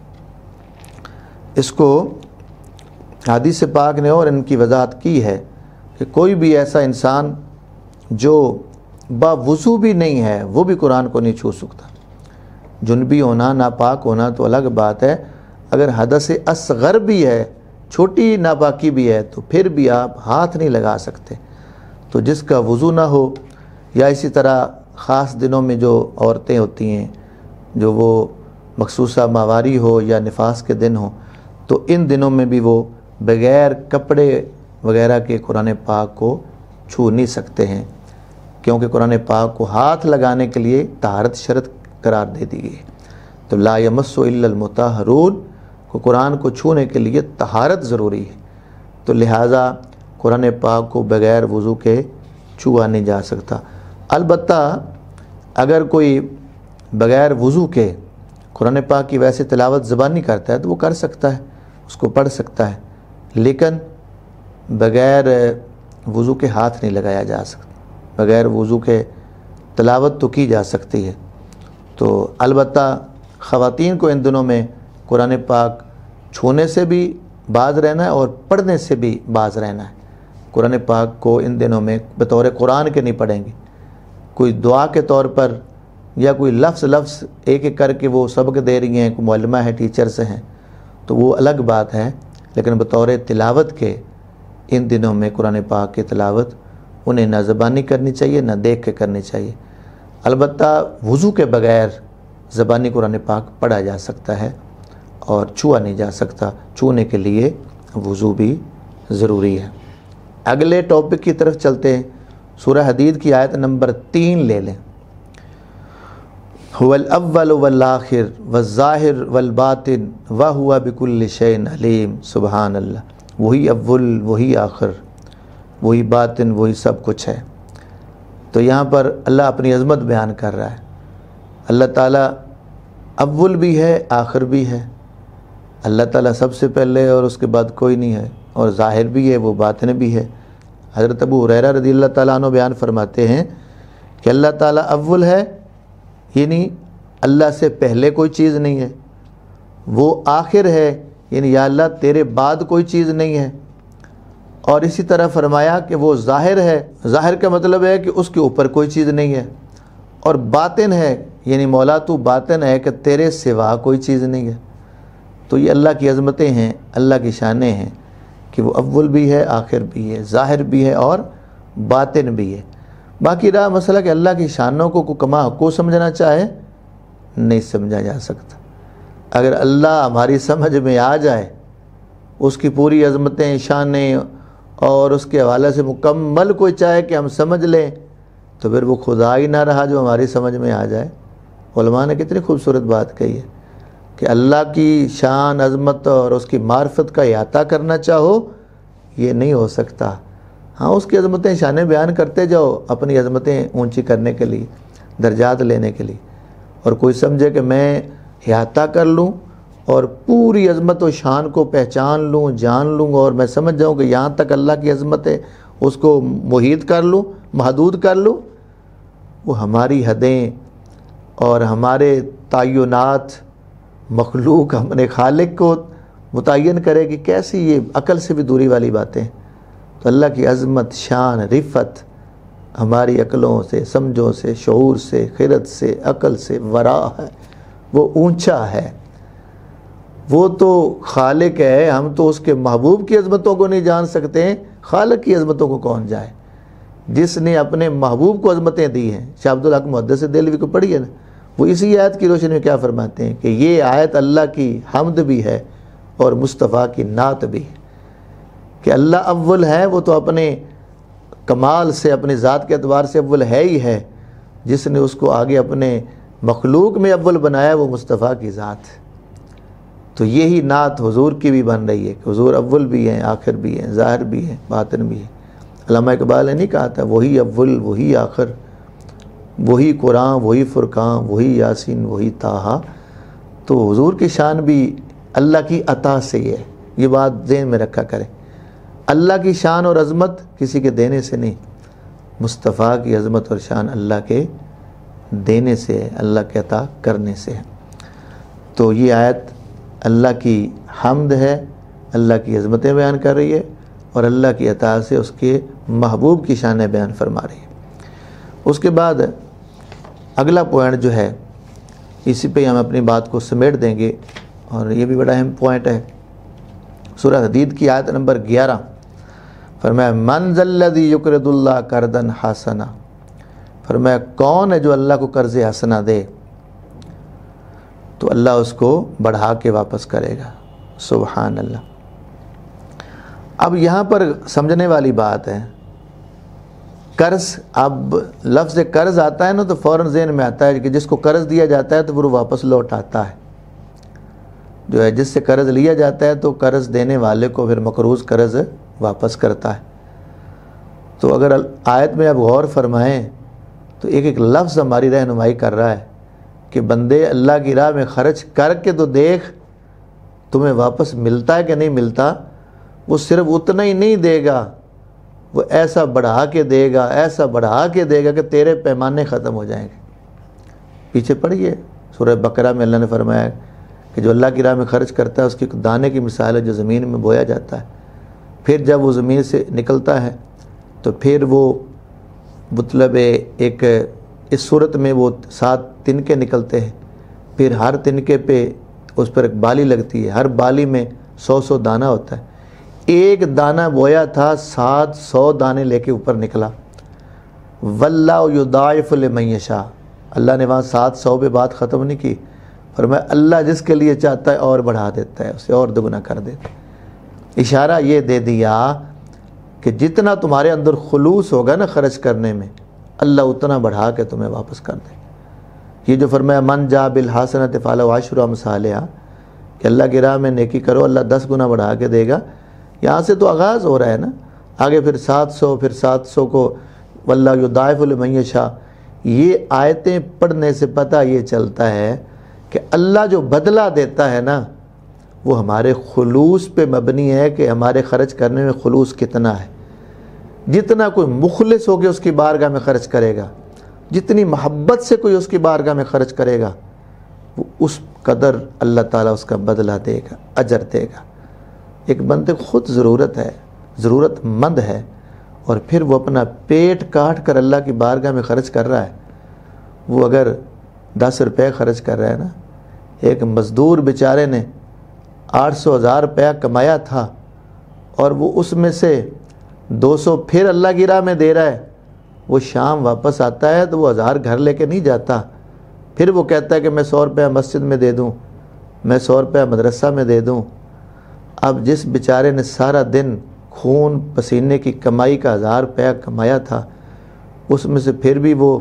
اس کو حدیث پاک نے اور ان کی وضاحت کی ہے کہ کوئی بھی ایسا انسان جو باوضو بھی نہیں ہے وہ بھی قرآن کو نہیں چھو سکتا۔ جنبی ہونا، ناپاک ہونا تو الگ بات ہے، اگر حدث اصغر بھی ہے، چھوٹی ناپاکی بھی ہے، تو پھر بھی آپ ہاتھ نہیں لگا سکتے۔ تو جس کا وضو نہ ہو، یا اسی طرح خاص دنوں میں جو عورتیں ہوتی ہیں جو وہ مخصوصہ ماہواری ہو یا نفاس کے دن ہو، تو ان دنوں میں بھی وہ بغیر کپڑے وغیرہ کے قرآن پاک کو چھو نہیں سکتے ہیں، کیونکہ قرآن پاک کو ہاتھ لگانے کے لیے طہارت شرط قرار دے دی گئی۔ تو لا یمسہ الا المطہرون کو قرآن کو چھونے کے لیے طہارت ضروری ہے، تو لہٰذا قرآن پاک کو بغیر وضو کے چھوا نہیں جا سکتا۔ البتہ اگر کوئی بغیر وضو کے قرآن پاک کی ویسے تلاوت زبانی کرتا ہے تو وہ کر سکتا ہے، اس کو پڑھ سکتا ہے، لیکن بغیر وضو کے ہاتھ نہیں لگایا جا سکتا، بغیر وضو کے تلاوت تو کی جا سکتی ہے۔ تو البتہ خواتین کو ان دنوں میں قرآن پاک چھونے سے بھی باز رہنا ہے اور پڑھنے سے بھی باز رہنا ہے۔ قرآن پاک کو ان دنوں میں بطور قرآن کے نہیں پڑھیں گے، کوئی دعا کے طور پر یا کوئی لفظ ایک ایک کر کے وہ سبق دے رہی ہیں، کوئی معلمہ ہے، ٹیچرز ہیں، تو وہ الگ بات ہے، لیکن بطور تلاوت کے ان دنوں میں قرآن پاک کی تلاوت انہیں نہ زبانی کرنی چاہیے نہ دیکھ کے کرنی چاہیے۔ البتہ وضو کے بغیر زبانی قرآن پاک پڑھا جا سکتا ہے اور چھوا نہیں جا سکتا، چھونے کے لیے وضو بھی ضروری ہے۔ اگلے ٹاپک کی طرف چلتے ہیں، سورہ حدید کی آیت نمبر 3 لے لیں۔ هو الاول والآخر والظاہر والباطن وهو بكل شيء علیم۔ سبحان اللہ، وہی اول، وہی آخر، وہی باطن، وہی سب کچھ ہے۔ تو یہاں پر اللہ اپنی عظمت بیان کر رہا ہے۔ اللہ تعالیٰ اول بھی ہے، آخر بھی ہے۔ اللہ تعالیٰ سب سے پہلے اور اس کے بعد کوئی نہیں ہے، اور ظاہر بھی ہے، وہ باطن بھی ہے۔ حضرت ابو ہریرہ رضی اللہ تعالیٰ عنہ بیان فرماتے ہیں کہ اللہ تعالیٰ اول ہے، یعنی اللہ سے پہلے کوئی چیز نہیں ہے، وہ آخر ہے، یعنی یا اللہ تیرے بعد کوئی چیز نہیں ہے، اور اسی طرح فرمایا کہ وہ ظاہر ہے، ظاہر کا مطلب ہے کہ اس کے اوپر کوئی چیز نہیں ہے، اور باطن ہے، یعنی مولا تو باطن ہے کہ تیرے سوا کوئی چیز نہیں ہے۔ تو یہ اللہ کی عظمتیں ہیں، اللہ کی شانیں ہیں کہ وہ اول بھی ہے، آخر بھی ہے، ظاہر بھی ہے اور باطن بھی ہے۔ باقی رہا مسئلہ کہ اللہ کی شانوں کو کما حقو سمجھنا چاہے، نہیں سمجھا جا سکتا۔ اگر اللہ ہماری سمجھ میں آ جائے، اس کی پوری عظمتیں، شانیں اور اس کے حوالے سے مکمل کوئی چاہے کہ ہم سمجھ لیں، تو پھر وہ خدا ہی نہ رہا جو ہماری سمجھ میں آ جائے۔ علماء نے کتنی خوبصورت بات کہی ہے کہ اللہ کی شان، عظمت اور اس کی معرفت کا احاطہ کرنا چاہو، یہ نہیں ہو سکتا۔ ہاں، اس کی عظمتیں، شانیں بیان کرتے جاؤ اپنی عظمتیں اونچی کرنے کے لیے، درجات لینے کے لیے، اور کوئی سمجھے کہ میں احاطہ کر لوں اور پوری عظمت و شان کو پہچان لوں، جان لوں، اور میں سمجھ جاؤں کہ یہاں تک اللہ کی عظمت ہے، اس کو محیط کر لوں، محدود کر لوں، وہ ہماری حدیں اور ہمارے تعینات مخلوق اپنے خالق کو متعین کرے گی، کیسی یہ عقل سے بھی دوری والی باتیں۔ تو اللہ کی عظمت، شان، رفت ہماری عقلوں سے، سمجھوں سے، شعور سے، خرد سے، عقل سے ورا ہے، وہ اونچا ہے، وہ تو خالق ہے۔ ہم تو اس کے محبوب کی عظمتوں کو نہیں جان سکتے ہیں، خالق کی عظمتوں کو کون جائے، جس نے اپنے محبوب کو عظمتیں دی ہیں۔ شاہ عبدالحق محدث دہلوی کو پڑھی ہے نا، وہ اسی آیت کی روشنی میں کیا فرماتے ہیں کہ یہ آیت اللہ کی حمد بھی ہے اور مصطفیٰ کی نعت بھی ہے، کہ اللہ اول ہے، وہ تو اپنے کمال سے، اپنے ذات کے اعتبار سے اول ہے ہی ہے، جس نے اس کو آگے اپنے مخلوق میں اول بنایا وہ مصطفیٰ کی ذات ہے۔ تو یہی نعت حضور کی بھی بن رہی ہے کہ حضور اول بھی ہیں، آخر بھی ہیں، ظاہر بھی ہیں، باطن بھی ہیں۔ علامہ اقبال نے نہیں کہا تھا وہی اول، وہی آخر، وہی قرآن، وہی فرقان، وہی یاسین، وہی طٰہٰ۔ تو حضور کی شان بھی اللہ کی عطا سے ہی ہے یہ بات ذہن میں رکھا کریں۔ اللہ کی شان اور عظمت کسی کے دینے سے نہیں، مصطفیٰ کی عظمت اور شان اللہ کے دینے سے ہے، اللہ کے عطا کرنے سے ہے۔ تو یہ آیت اللہ کی حمد ہے، اللہ کی عظمتیں بیان کر رہی ہے، اور اللہ کی عطا سے اس کے محبوب کی شانیں بیان فرما رہی ہے۔ اس کے بعد اگلا پوائنٹ جو ہے، اسی پہ ہم اپنی بات کو سمیٹ دیں گے، اور یہ بھی بڑا اہم پوائنٹ ہے۔ سورہ حدید کی آیت نمبر 11 فرمایا من ذا الذی یقرض اللہ قرضا حسنا، فرمایا کون ہے جو اللہ کو قرض حسنا دے تو اللہ اس کو بڑھا کے واپس کرے گا۔ سبحان اللہ۔ اب یہاں پر سمجھنے والی بات ہے، قرض، اب لفظ قرض آتا ہے نا تو فوراً ذہن میں آتا ہے کہ جس کو قرض دیا جاتا ہے تو وہ واپس لوٹ آتا ہے، جو ہے جس سے قرض لیا جاتا ہے تو قرض دینے والے کو پھر مقروض قرض واپس کرتا ہے۔ تو اگر آیت میں اب غور فرمائیں تو ایک ایک لفظ ہماری رہنمائی کر رہا ہے کہ بندے اللہ کی راہ میں خرچ کر کے تو دیکھ تمہیں واپس ملتا ہے کہ نہیں ملتا۔ وہ صرف اتنا ہی نہیں دے گا، وہ ایسا بڑھا کے دے گا، ایسا بڑھا کے دے گا کہ تیرے پیمانے ختم ہو جائیں گے۔ پیچھے پڑھیے سورہ بقرہ میں اللہ نے فرمایا کہ جو اللہ کی راہ میں خرچ کرتا ہے اس کی دانے کی مثال ہے جو زمین میں بویا جاتا ہے، پھر جب وہ زمین سے نکلتا ہے تو پھر وہ مطلب ایک اس صورت میں وہ 7 تنکے نکلتے ہیں، پھر ہر تنکے پہ اس پر ایک بالی لگتی ہے، ہر بالی میں 100 دانہ ہوتا ہے۔ ایک دانہ بویا تھا 700 دانے لے کے اوپر نکلا۔ واللہ یضاعف لمن یشاء، اللہ نے وہاں 700 پہ بات ختم نہیں کی، فرمایا اللہ جس کے لیے چاہتا ہے اور بڑھا دیتا ہے، اسے اور دگنا کر دیتا ہے۔ اشارہ یہ دے دیا کہ جتنا تمہارے اندر خلوص ہوگا نا خرچ کرنے میں، اللہ اتنا بڑھا کے تمہیں واپس کر دے۔ یہ جو فرمایا من جاء بالحسنۃ فلہ عشر امثالھا، کہ اللہ کی راہ میں نیکی کرو اللہ 10 گنا بڑھا کے دے گا، یہاں سے تو آغاز ہو رہا ہے نا، آگے پھر 700، پھر 700 کو واللہ یضاعف لمن یشاء۔ یہ آیتیں پڑھنے سے پتہ یہ چلتا ہے کہ اللہ جو بدلہ دیتا ہے نا وہ ہمارے خلوص پہ مبنی ہے کہ ہمارے خرچ کرنے میں خلوص کتنا ہے۔ جتنا کوئی مخلص ہو کے اس کی بارگاہ میں خرچ کرے گا، جتنی محبت سے کوئی اس کی بارگاہ میں خرچ کرے گا، وہ اس قدر اللہ تعالیٰ اس کا بدلہ دے گا، اجر دے گا۔ ایک بندے کو خود ضرورت ہے، ضرورت مند ہے، اور پھر وہ اپنا پیٹ کاٹ کر اللہ کی بارگاہ میں خرچ کر رہا ہے۔ وہ اگر 10 روپے خرچ کر رہا ہے نا، ایک مزدور بیچارے نے 800,000 روپیہ کمایا تھا اور وہ اس میں سے 200 پھر اللہ کی راہ میں دے رہا ہے، وہ شام واپس آتا ہے تو وہ 1000 گھر لے کے نہیں جاتا، پھر وہ کہتا ہے کہ میں 100 روپیہ مسجد میں دے دوں، میں 100 روپیہ مدرسہ میں دے دوں۔ اب جس بیچارے نے سارا دن خون پسینے کی کمائی کا 1000 روپیہ کمایا تھا، اس میں سے پھر بھی وہ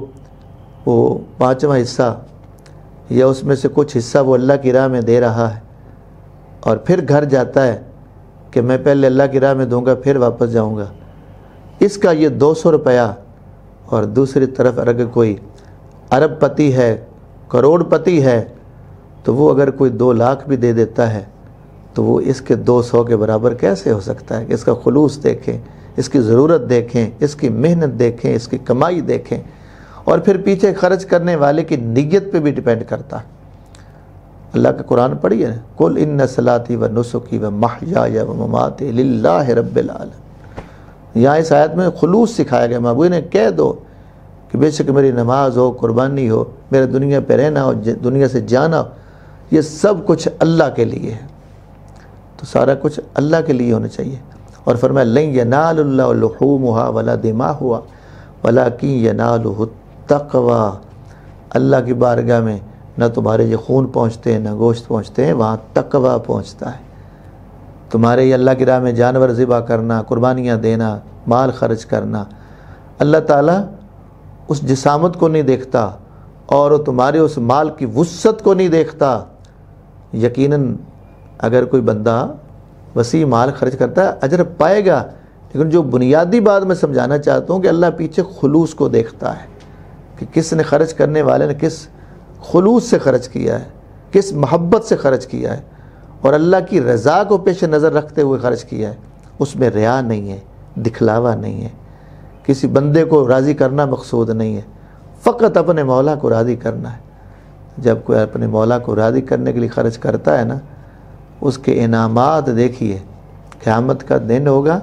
5واں حصہ یا اس میں سے کچھ حصہ وہ اللہ کی راہ میں دے رہا ہے، اور پھر گھر جاتا ہے کہ میں پہلے اللہ کی راہ میں دوں گا پھر واپس جاؤں گا۔ اس کا یہ 200 روپیہ، اور دوسری طرف اگر کوئی ارب پتی ہے، کروڑ پتی ہے، تو وہ اگر کوئی 2 لاکھ بھی دے دیتا ہے تو وہ اس کے 200 کے برابر کیسے ہو سکتا ہے؟ کہ اس کا خلوص دیکھیں، اس کی ضرورت دیکھیں، اس کی محنت دیکھیں، اس کی کمائی دیکھیں، اور پھر پیچھے خرچ کرنے والے کی نیت پہ بھی ڈیپینڈ کرتا ہے۔ اللہ کا قرآن پڑھیے نا، قل ان صلاتی و نسکی و محیای و مماتی للہ رب العالمین۔ یہاں اس آیت میں خلوص سکھایا گیا، محبوب نے کہہ دو کہ بے شک میری نماز ہو، قربانی ہو، میرے دنیا پہ رہنا ہو، دنیا سے جانا ہو، یہ سب کچھ اللہ کے لیے ہے۔ تو سارا کچھ اللہ کے لیے ہونا چاہیے۔ اور فرمایا لن ینال اللہ لحومها ولا دماؤها ولکن ینالہ التقوی، اللہ کی بارگاہ میں نہ تمہارے یہ خون پہنچتے ہیں نہ گوشت پہنچتے ہیں، وہاں تقوی پہنچتا ہے۔ تمہارے یہ اللہ کی راہ میں جانور ذبح کرنا، قربانیاں دینا، مال خرچ کرنا، اللہ تعالیٰ اس جسامت کو نہیں دیکھتا اور وہ تمہارے اس مال کی وسعت کو نہیں دیکھتا۔ یقیناً اگر کوئی بندہ وسیع مال خرچ کرتا ہے اجر پائے گا، لیکن جو بنیادی بات میں سمجھانا چاہتا ہوں کہ اللہ پیچھے خلوص کو دیکھتا ہے کہ کس نے خرچ کرنے والے نے کس خلوص سے خرچ کیا ہے، کس محبت سے خرچ کیا ہے، اور اللہ کی رضا کو پیش نظر رکھتے ہوئے خرچ کیا ہے، اس میں ریا نہیں ہے، دکھلاوا نہیں ہے، کسی بندے کو راضی کرنا مقصود نہیں ہے، فقط اپنے مولا کو راضی کرنا ہے۔ جب کوئی اپنے مولا کو راضی کرنے کے لیے خرچ کرتا ہے نا، اس کے انعامات دیکھیے، قیامت کا دن ہوگا،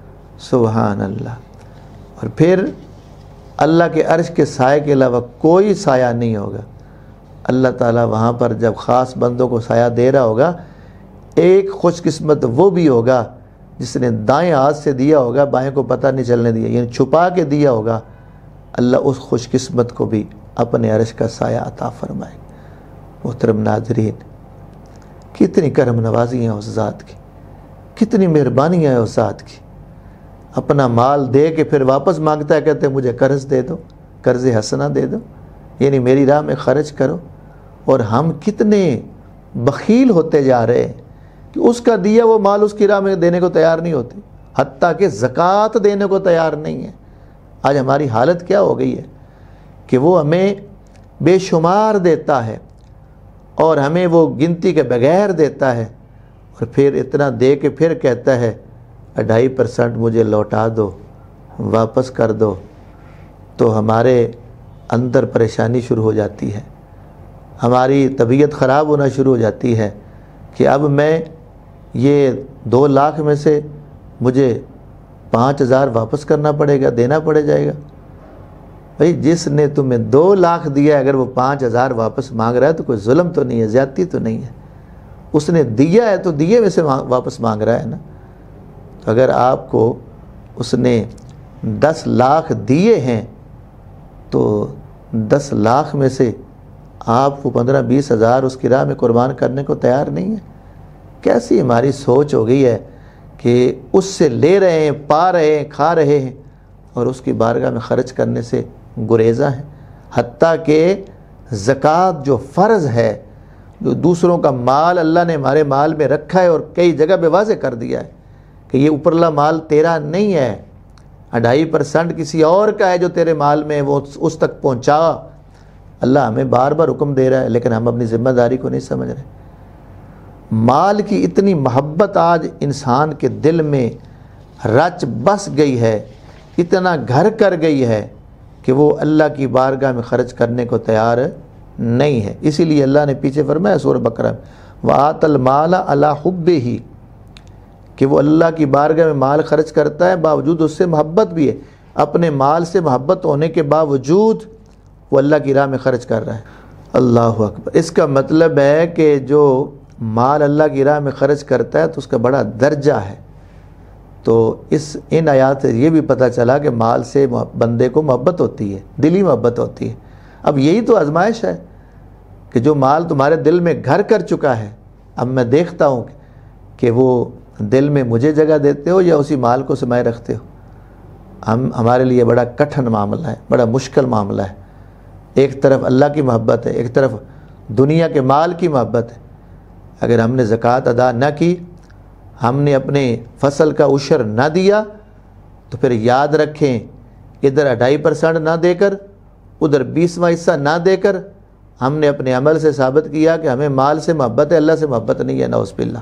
سبحان اللہ، اور پھر اللہ کے عرش کے سائے کے علاوہ کوئی سایہ نہیں ہوگا۔ اللہ تعالیٰ وہاں پر جب خاص بندوں کو سایہ دے رہا ہوگا، ایک خوش قسمت وہ بھی ہوگا جس نے دائیں ہاتھ سے دیا ہوگا، بائیں کو پتہ نہیں چلنے دیا، یعنی چھپا کے دیا ہوگا، اللہ اس خوش قسمت کو بھی اپنے عرش کا سایہ عطا فرمائے۔ محترم ناظرین، کتنی کرم نوازی ہیں اس ذات کی، کتنی مہربانی ہے اس ذات کی۔ اپنا مال دے کے پھر واپس مانگتا ہے، کہتے ہیں مجھے قرض دے دو، قرض حسنہ دے دو، یعنی میری راہ میں خرچ کرو۔ اور ہم کتنے بخیل ہوتے جا رہے ہیں کہ اس کا دیا وہ مال اس کی راہ میں دینے کو تیار نہیں ہوتے، حتیٰ کہ زکوٰۃ دینے کو تیار نہیں ہے۔ آج ہماری حالت کیا ہو گئی ہے کہ وہ ہمیں بے شمار دیتا ہے اور ہمیں وہ گنتی کے بغیر دیتا ہے، اور پھر اتنا دے کے پھر کہتا ہے 2.5% مجھے لوٹا دو، واپس کر دو، تو ہمارے اندر پریشانی شروع ہو جاتی ہے، ہماری طبیعت خراب ہونا شروع ہو جاتی ہے کہ اب میں یہ 2 لاکھ میں سے مجھے 5,000 واپس کرنا پڑے گا، دینا پڑے جائے گا۔ بھئی جس نے تمہیں 2 لاکھ دیا، اگر وہ 5,000 واپس مانگ رہا ہے تو کوئی ظلم تو نہیں ہے، زیادتی تو نہیں ہے، اس نے دیا ہے تو دیے میں سے واپس مانگ رہا ہے نا۔ تو اگر آپ کو اس نے 10 لاکھ دیے ہیں تو 10 لاکھ میں سے آپ کو 15-20 ہزار اس کی راہ میں قربان کرنے کو تیار نہیں ہے۔ کیسی ہماری سوچ ہو گئی ہے کہ اس سے لے رہے ہیں، پا رہے ہیں، کھا رہے ہیں، اور اس کی بارگاہ میں خرچ کرنے سے گریزاں ہیں۔ حتیٰ کہ زکوٰۃ جو فرض ہے، جو دوسروں کا مال اللہ نے ہمارے مال میں رکھا ہے اور کئی جگہ پہ واضح کر دیا ہے کہ یہ اوپرلا مال تیرا نہیں ہے، 2.5% کسی اور کا ہے جو تیرے مال میں، وہ اس تک پہنچا۔ اللہ ہمیں بار بار حکم دے رہا ہے، لیکن ہم اپنی ذمہ داری کو نہیں سمجھ رہے۔ مال کی اتنی محبت آج انسان کے دل میں رچ بس گئی ہے، اتنا گھر کر گئی ہے کہ وہ اللہ کی بارگاہ میں خرچ کرنے کو تیار نہیں ہے۔ اسی لیے اللہ نے پیچھے فرمایا سورہ بقرہ میں وَآتَ الْمَالَ عَلَىٰ حُبِّهِ، کہ وہ اللہ کی بارگاہ میں مال خرچ کرتا ہے، باوجود اس سے محبت بھی ہے، اپنے مال سے محبت ہونے کے باوجود وہ اللہ کی راہ میں خرچ کر رہا ہے۔ اللہ اکبر۔ اس کا مطلب ہے کہ جو مال اللہ کی راہ میں خرچ کرتا ہے تو اس کا بڑا درجہ ہے۔ تو ان آیات سے یہ بھی پتہ چلا کہ مال سے بندے کو محبت ہوتی ہے، دلی محبت ہوتی ہے۔ اب یہی تو آزمائش ہے کہ جو مال تمہارے دل میں گھر کر چکا ہے، اب میں دیکھتا ہوں کہ وہ دل میں مجھے جگہ دیتے ہو یا اسی مال کو سمائے رکھتے ہو۔ ہمارے لیے بڑا کٹھن معاملہ ہے، بڑا مشکل معاملہ ہے۔ ایک طرف اللہ کی محبت ہے، ایک طرف دنیا کے مال کی محبت ہے۔ اگر ہم نے زکوٰۃ ادا نہ کی، ہم نے اپنے فصل کا عشر نہ دیا، تو پھر یاد رکھیں ادھر 2.5% نہ دے کر، ادھر 20واں حصہ نہ دے کر، ہم نے اپنے عمل سے ثابت کیا کہ ہمیں مال سے محبت ہے، اللہ سے محبت نہیں ہے، نعوذ باللہ۔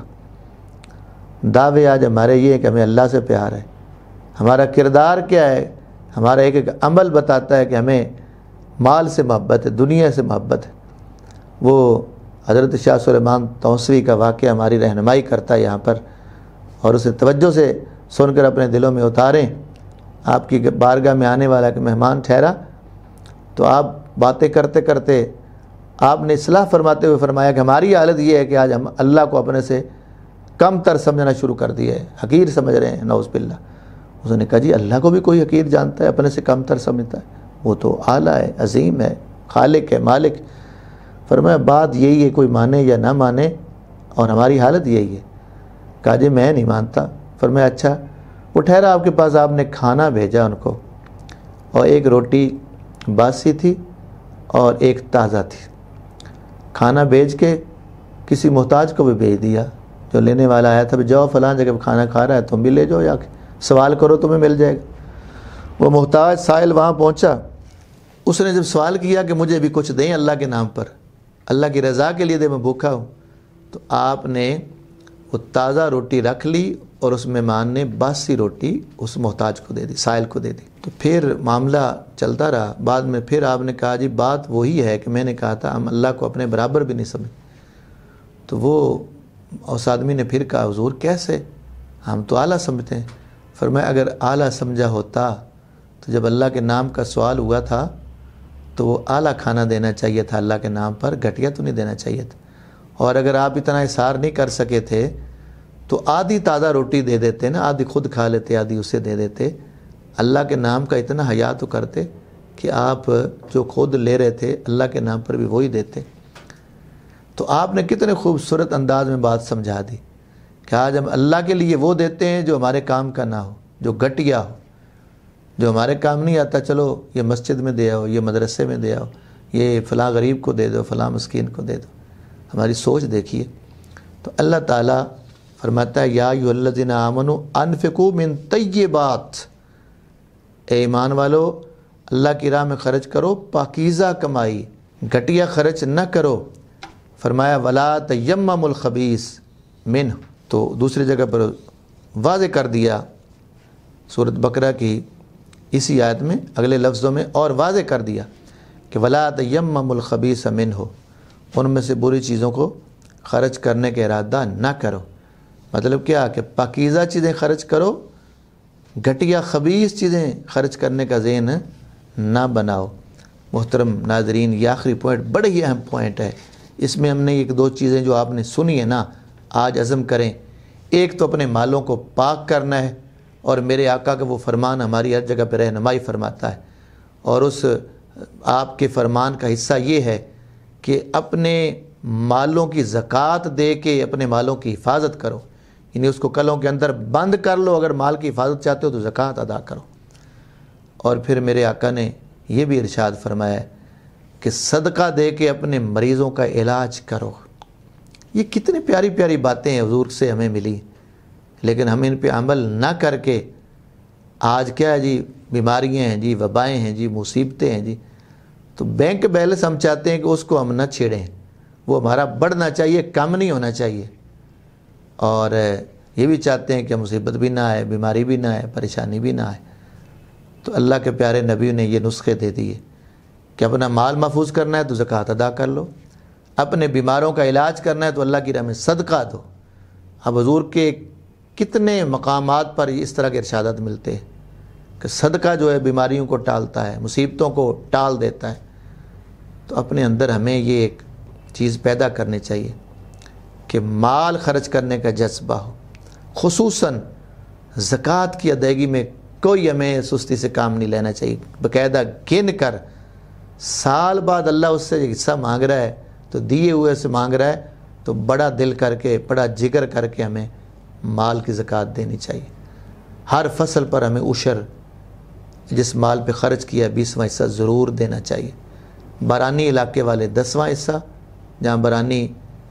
دعوے آج ہمارے یہ ہے کہ ہمیں اللہ سے پیار ہے۔ ہمارا کردار کیا ہے؟ ہمارا ایک عمل بتاتا ہے کہ ہمیں مال سے محبت ہے، دنیا سے محبت ہے۔ وہ حضرت شاہ سلیمان توسوی کا واقعہ ہماری رہنمائی کرتا ہے یہاں پر، اور اسے توجہ سے سن کر اپنے دلوں میں اتاریں۔ آپ کی بارگاہ میں آنے والا کہ مہمان ٹھہرا، تو آپ باتیں کرتے کرتے آپ نے اصلاح فرماتے ہوئے فرمایا کہ ہماری حالت یہ ہے کہ آج ہم اللہ کو اپنے سے کم تر سمجھنا شروع کر دیا ہے، حقیر سمجھ رہے ہیں، نعوذ باللہ۔ اس نے کہا جی اللہ کو بھی کوئی حقیر جانتا ہے، اپنے سے کم تر سمجھتا ہے؟ وہ تو اعلیٰ ہے، عظیم ہے، خالق ہے، مالک۔ فرمایا بات یہی ہے، کوئی مانے یا نہ مانے، اور ہماری حالت یہی ہے۔ کہا جی میں نہیں مانتا۔ فرمایا اچھا۔ وہ ٹھہرا آپ کے پاس، آپ نے کھانا بھیجا ان کو، اور ایک روٹی باسی تھی اور ایک تازہ تھی۔ کھانا بھیج کے کسی محتاج کو بھی بھیج دیا، جو لینے والا آیا تھا، جاؤ فلاں جگہ کھانا کھا رہا ہے، تم بھی لے جاؤ، یا سوال کرو تمہیں مل جائے گا۔ وہ محتاج سائل وہاں پہنچا، اس نے جب سوال کیا کہ مجھے بھی کچھ دیں اللہ کے نام پر، اللہ کی رضا کے لیے دے، میں بھوکا ہوں، تو آپ نے وہ تازہ روٹی رکھ لی اور اس مہمان نے باسی روٹی اس محتاج کو دے دی، سائل کو دے دی۔ تو پھر معاملہ چلتا رہا، بعد میں پھر آپ نے کہا جی بات وہی ہے کہ میں نے کہا تھا ہم اللہ کو اپنے برابر بھی نہیں سمجھ۔ تو وہ اس آدمی نے پھر کہا حضور کیسے، ہم تو اعلیٰ سمجھتے ہیں۔ فرمایا اگر اعلیٰ سمجھا ہوتا تو جب اللہ کے نام کا سوال ہوا تھا تو وہ اعلیٰ کھانا دینا چاہیے تھا اللہ کے نام پر، گھٹیا تو نہیں دینا چاہیے تھا۔ اور اگر آپ اتنا احسار نہیں کر سکے تھے تو آدھی تازہ روٹی دے دیتے نا، آدھی خود کھا لیتے، آدھی اسے دے دیتے۔ اللہ کے نام کا اتنا حیا تو کرتے کہ آپ جو خود لے رہے تھے اللہ کے نام پر بھی وہی دیتے۔ تو آپ نے کتنے خوبصورت انداز میں بات سمجھا دی کہ آج ہم اللہ کے لیے وہ دیتے ہیں جو ہمارے کام کا نہ ہو، جو گھٹیا ہو، جو ہمارے کام نہیں آتا۔ چلو یہ مسجد میں دے آؤ، یہ مدرسے میں دے آؤ، یہ فلاں غریب کو دے دو، فلاں مسکین کو دے دو۔ ہماری سوچ دیکھیے۔ تو اللہ تعالیٰ فرماتا ہے یا ایھا الذین آمنوا انفقوا من طیبات، اے ایمان والو اللہ کی راہ میں خرچ کرو پاکیزہ کمائی، گھٹیا خرچ نہ کرو۔ فرمایا ولا تیمموا الخبیث منہ، تو دوسری جگہ پر واضح کر دیا سورۃ بقرہ کی اسی آیت میں اگلے لفظوں میں، اور واضح کر دیا کہ ولا تیمموا الخبیث منہ، ان میں سے بری چیزوں کو خرچ کرنے کا ارادہ نہ کرو۔ مطلب کیا کہ پاکیزہ چیزیں خرچ کرو، گھٹیا خبیث چیزیں خرچ کرنے کا ذہن نہ بناؤ۔ محترم ناظرین، یہ آخری پوائنٹ بڑا ہی اہم پوائنٹ ہے۔ اس میں ہم نے ایک دو چیزیں جو آپ نے سنی ہے نا، آج عزم کریں۔ ایک تو اپنے مالوں کو پاک کرنا ہے، اور میرے آقا کا وہ فرمان ہماری ہر جگہ پہ رہنمائی فرماتا ہے، اور اس آپ کے فرمان کا حصہ یہ ہے کہ اپنے مالوں کی زکوٰۃ دے کے اپنے مالوں کی حفاظت کرو، یعنی اس کو کلوں کے اندر بند کر لو۔ اگر مال کی حفاظت چاہتے ہو تو زکوٰۃ ادا کرو۔ اور پھر میرے آقا نے یہ بھی ارشاد فرمایا ہے کہ صدقہ دے کے اپنے مریضوں کا علاج کرو۔ یہ کتنی پیاری پیاری باتیں حضور سے ہمیں ملی، لیکن ہم ان پہ عمل نہ کر کے آج کیا ہے جی، بیماریاں ہیں جی، وبائیں ہیں جی، مصیبتیں ہیں جی۔ تو بینک بیلنس ہم چاہتے ہیں کہ اس کو ہم نہ چھیڑیں، وہ ہمارا بڑھنا چاہیے، کم نہیں ہونا چاہیے۔ اور یہ بھی چاہتے ہیں کہ مصیبت بھی نہ آئے، بیماری بھی نہ آئے، پریشانی بھی نہ آئے۔ تو اللہ کے پیارے نبی نے یہ نسخے دے دیے کہ اپنا مال محفوظ کرنا ہے تو زکوٰۃ ادا کر لو، اپنے بیماروں کا علاج کرنا ہے تو اللہ کی راہ میں صدقہ دو۔ اب حضور کے کتنے مقامات پر اس طرح کے ارشادات ملتے ہیں کہ صدقہ جو ہے بیماریوں کو ٹالتا ہے، مصیبتوں کو ٹال دیتا ہے۔ تو اپنے اندر ہمیں یہ ایک چیز پیدا کرنی چاہیے کہ مال خرچ کرنے کا جذبہ ہو، خصوصاً زکوٰۃ کی ادائیگی میں کوئی ہمیں سستی سے کام نہیں لینا چاہیے۔ باقاعدہ گن کر، سال بعد اللہ اس سے حصہ مانگ رہا ہے تو دیے ہوئے سے مانگ رہا ہے تو بڑا دل کر کے، بڑا جگر کر کے ہمیں مال کی زکوٰۃ دینی چاہیے۔ ہر فصل پر ہمیں عشر، جس مال پہ خرچ کیا 20واں حصہ ضرور دینا چاہیے۔ بارانی علاقے والے 10واں حصہ، جہاں بارانی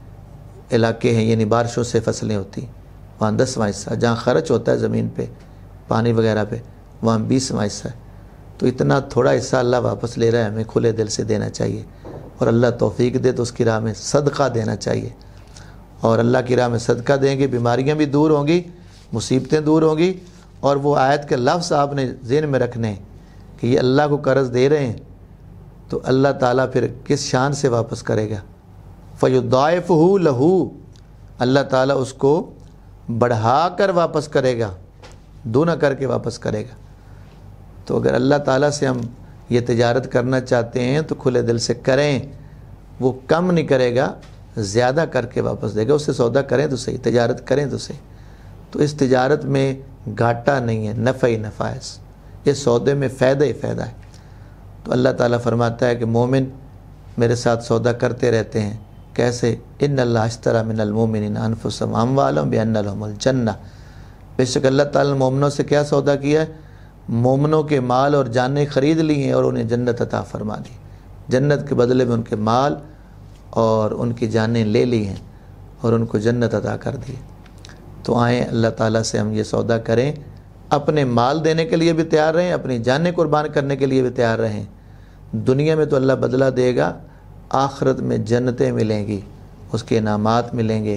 علاقے ہیں یعنی بارشوں سے فصلیں ہوتی، وہاں 10واں حصہ، جہاں خرچ ہوتا ہے زمین پہ پانی وغیرہ پہ وہاں 20واں حصہ ہے۔ تو اتنا تھوڑا حصہ اللہ واپس لے رہا ہے، ہمیں کھلے دل سے دینا چاہیے، اور اللہ توفیق دے تو اس کی راہ میں صدقہ دینا چاہیے۔ اور اللہ کی راہ میں صدقہ دیں گے، بیماریاں بھی دور ہوں گی، مصیبتیں دور ہوں گی۔ اور وہ آیت کے لفظ آپ نے ذہن میں رکھنے ہیں کہ یہ اللہ کو قرض دے رہے ہیں تو اللہ تعالیٰ پھر کس شان سے واپس کرے گا؟ فَيُضَاعِفُهُ لَهُ، اللہ تعالیٰ اس کو بڑھا کر واپس کرے گا، دونا کر کے واپس کرے گا۔ تو اگر اللہ تعالیٰ سے ہم یہ تجارت کرنا چاہتے ہیں تو کھلے دل سے کریں، وہ کم نہیں کرے گا، زیادہ کر کے واپس دے گا۔ اس سے سودا کریں تو صحیح، تجارت کریں تو صحیح۔ تو اس تجارت میں گھاٹا نہیں ہے، نفع ہی نفع ہے، اس سودے میں فائدہ ہی فائدہ ہے۔ تو اللہ تعالیٰ فرماتا ہے کہ مومن میرے ساتھ سودا کرتے رہتے ہیں۔ کیسے؟ ان اللہ اشتری من المؤمنین انفسهم واموالهم بان لهم الجنہ، بے شک اللہ تعالیٰ نے مومنوں سے کیا سودا کیا ہے؟ مومنوں کے مال اور جانیں خرید لی ہیں اور انہیں جنت عطا فرما دی۔ جنت کے بدلے میں ان کے مال اور ان کی جانیں لے لی ہیں اور ان کو جنت عطا کر دی۔ تو آئیں اللہ تعالیٰ سے ہم یہ سودا کریں، اپنے مال دینے کے لیے بھی تیار رہیں، اپنی جانیں قربان کرنے کے لیے بھی تیار رہیں۔ دنیا میں تو اللہ بدلہ دے گا، آخرت میں جنتیں ملیں گی، اس کے انعامات ملیں گے،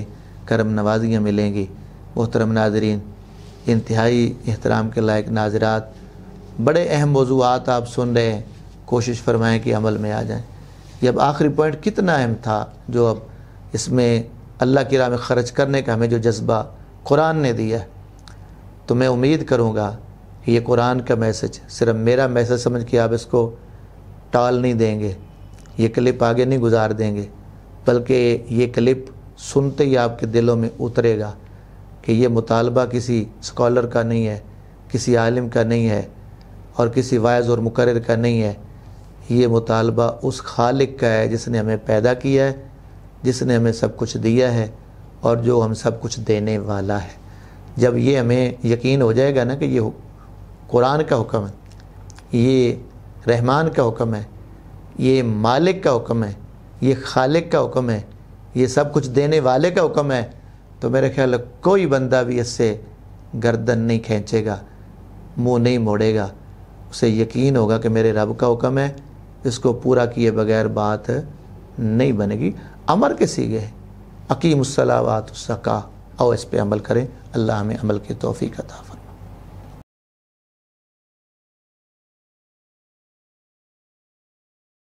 करम नवाजियाँ मिलेंगी। मोहतरम नाज़रीन, इंतहाई एहतराम के लायक नाज़रात, बड़े अहम मौज़ूआत आप सुन रहे हैं, कोशिश फरमाएँ कि अमल में आ जाएँ। ये अब आखिरी पॉइंट कितना अहम था जो अब इसमें अल्लाह की राह में ख़र्च करने का हमें जो जज्बा कुरान ने दिया है। तो मैं उम्मीद करूँगा कि ये कुरान का मैसेज सिर्फ मेरा मैसेज समझ के आप इसको टाल नहीं देंगे, ये क्लिप आगे नहीं गुजार देंगे, बल्कि ये क्लिप सुनते ही आपके दिलों में उतरेगा कि ये मुतालबा किसी स्कॉलर का नहीं है, किसी आलिम का नहीं है और किसी वाइज़ और मुकर्रिर का नहीं है। ये मुतालबा उस खालिक का है जिसने हमें पैदा किया है, जिसने हमें सब कुछ दिया है और जो हम सब कुछ देने वाला है। जब ये हमें यकीन हो जाएगा ना कि ये कुरान का हुक्म है, ये रहमान का हुक्म है, ये मालिक का हुक्म है, ये खालिक का हुक्म है, ये सब कुछ देने वाले का हुक्म है, तो मेरे ख्याल है कोई बंदा भी इससे गर्दन नहीं खींचेगा, मुंह नहीं मोड़ेगा। उसे यकीन होगा कि मेरे रब का हुक्म है, इसको पूरा किए बगैर बात नहीं बनेगी। अमर के सीगे अकीमुस्सलावात वज़्ज़का, आओ इस पे अमल करें। अल्लाह हमें अमल की तौफीक अता फरमाए।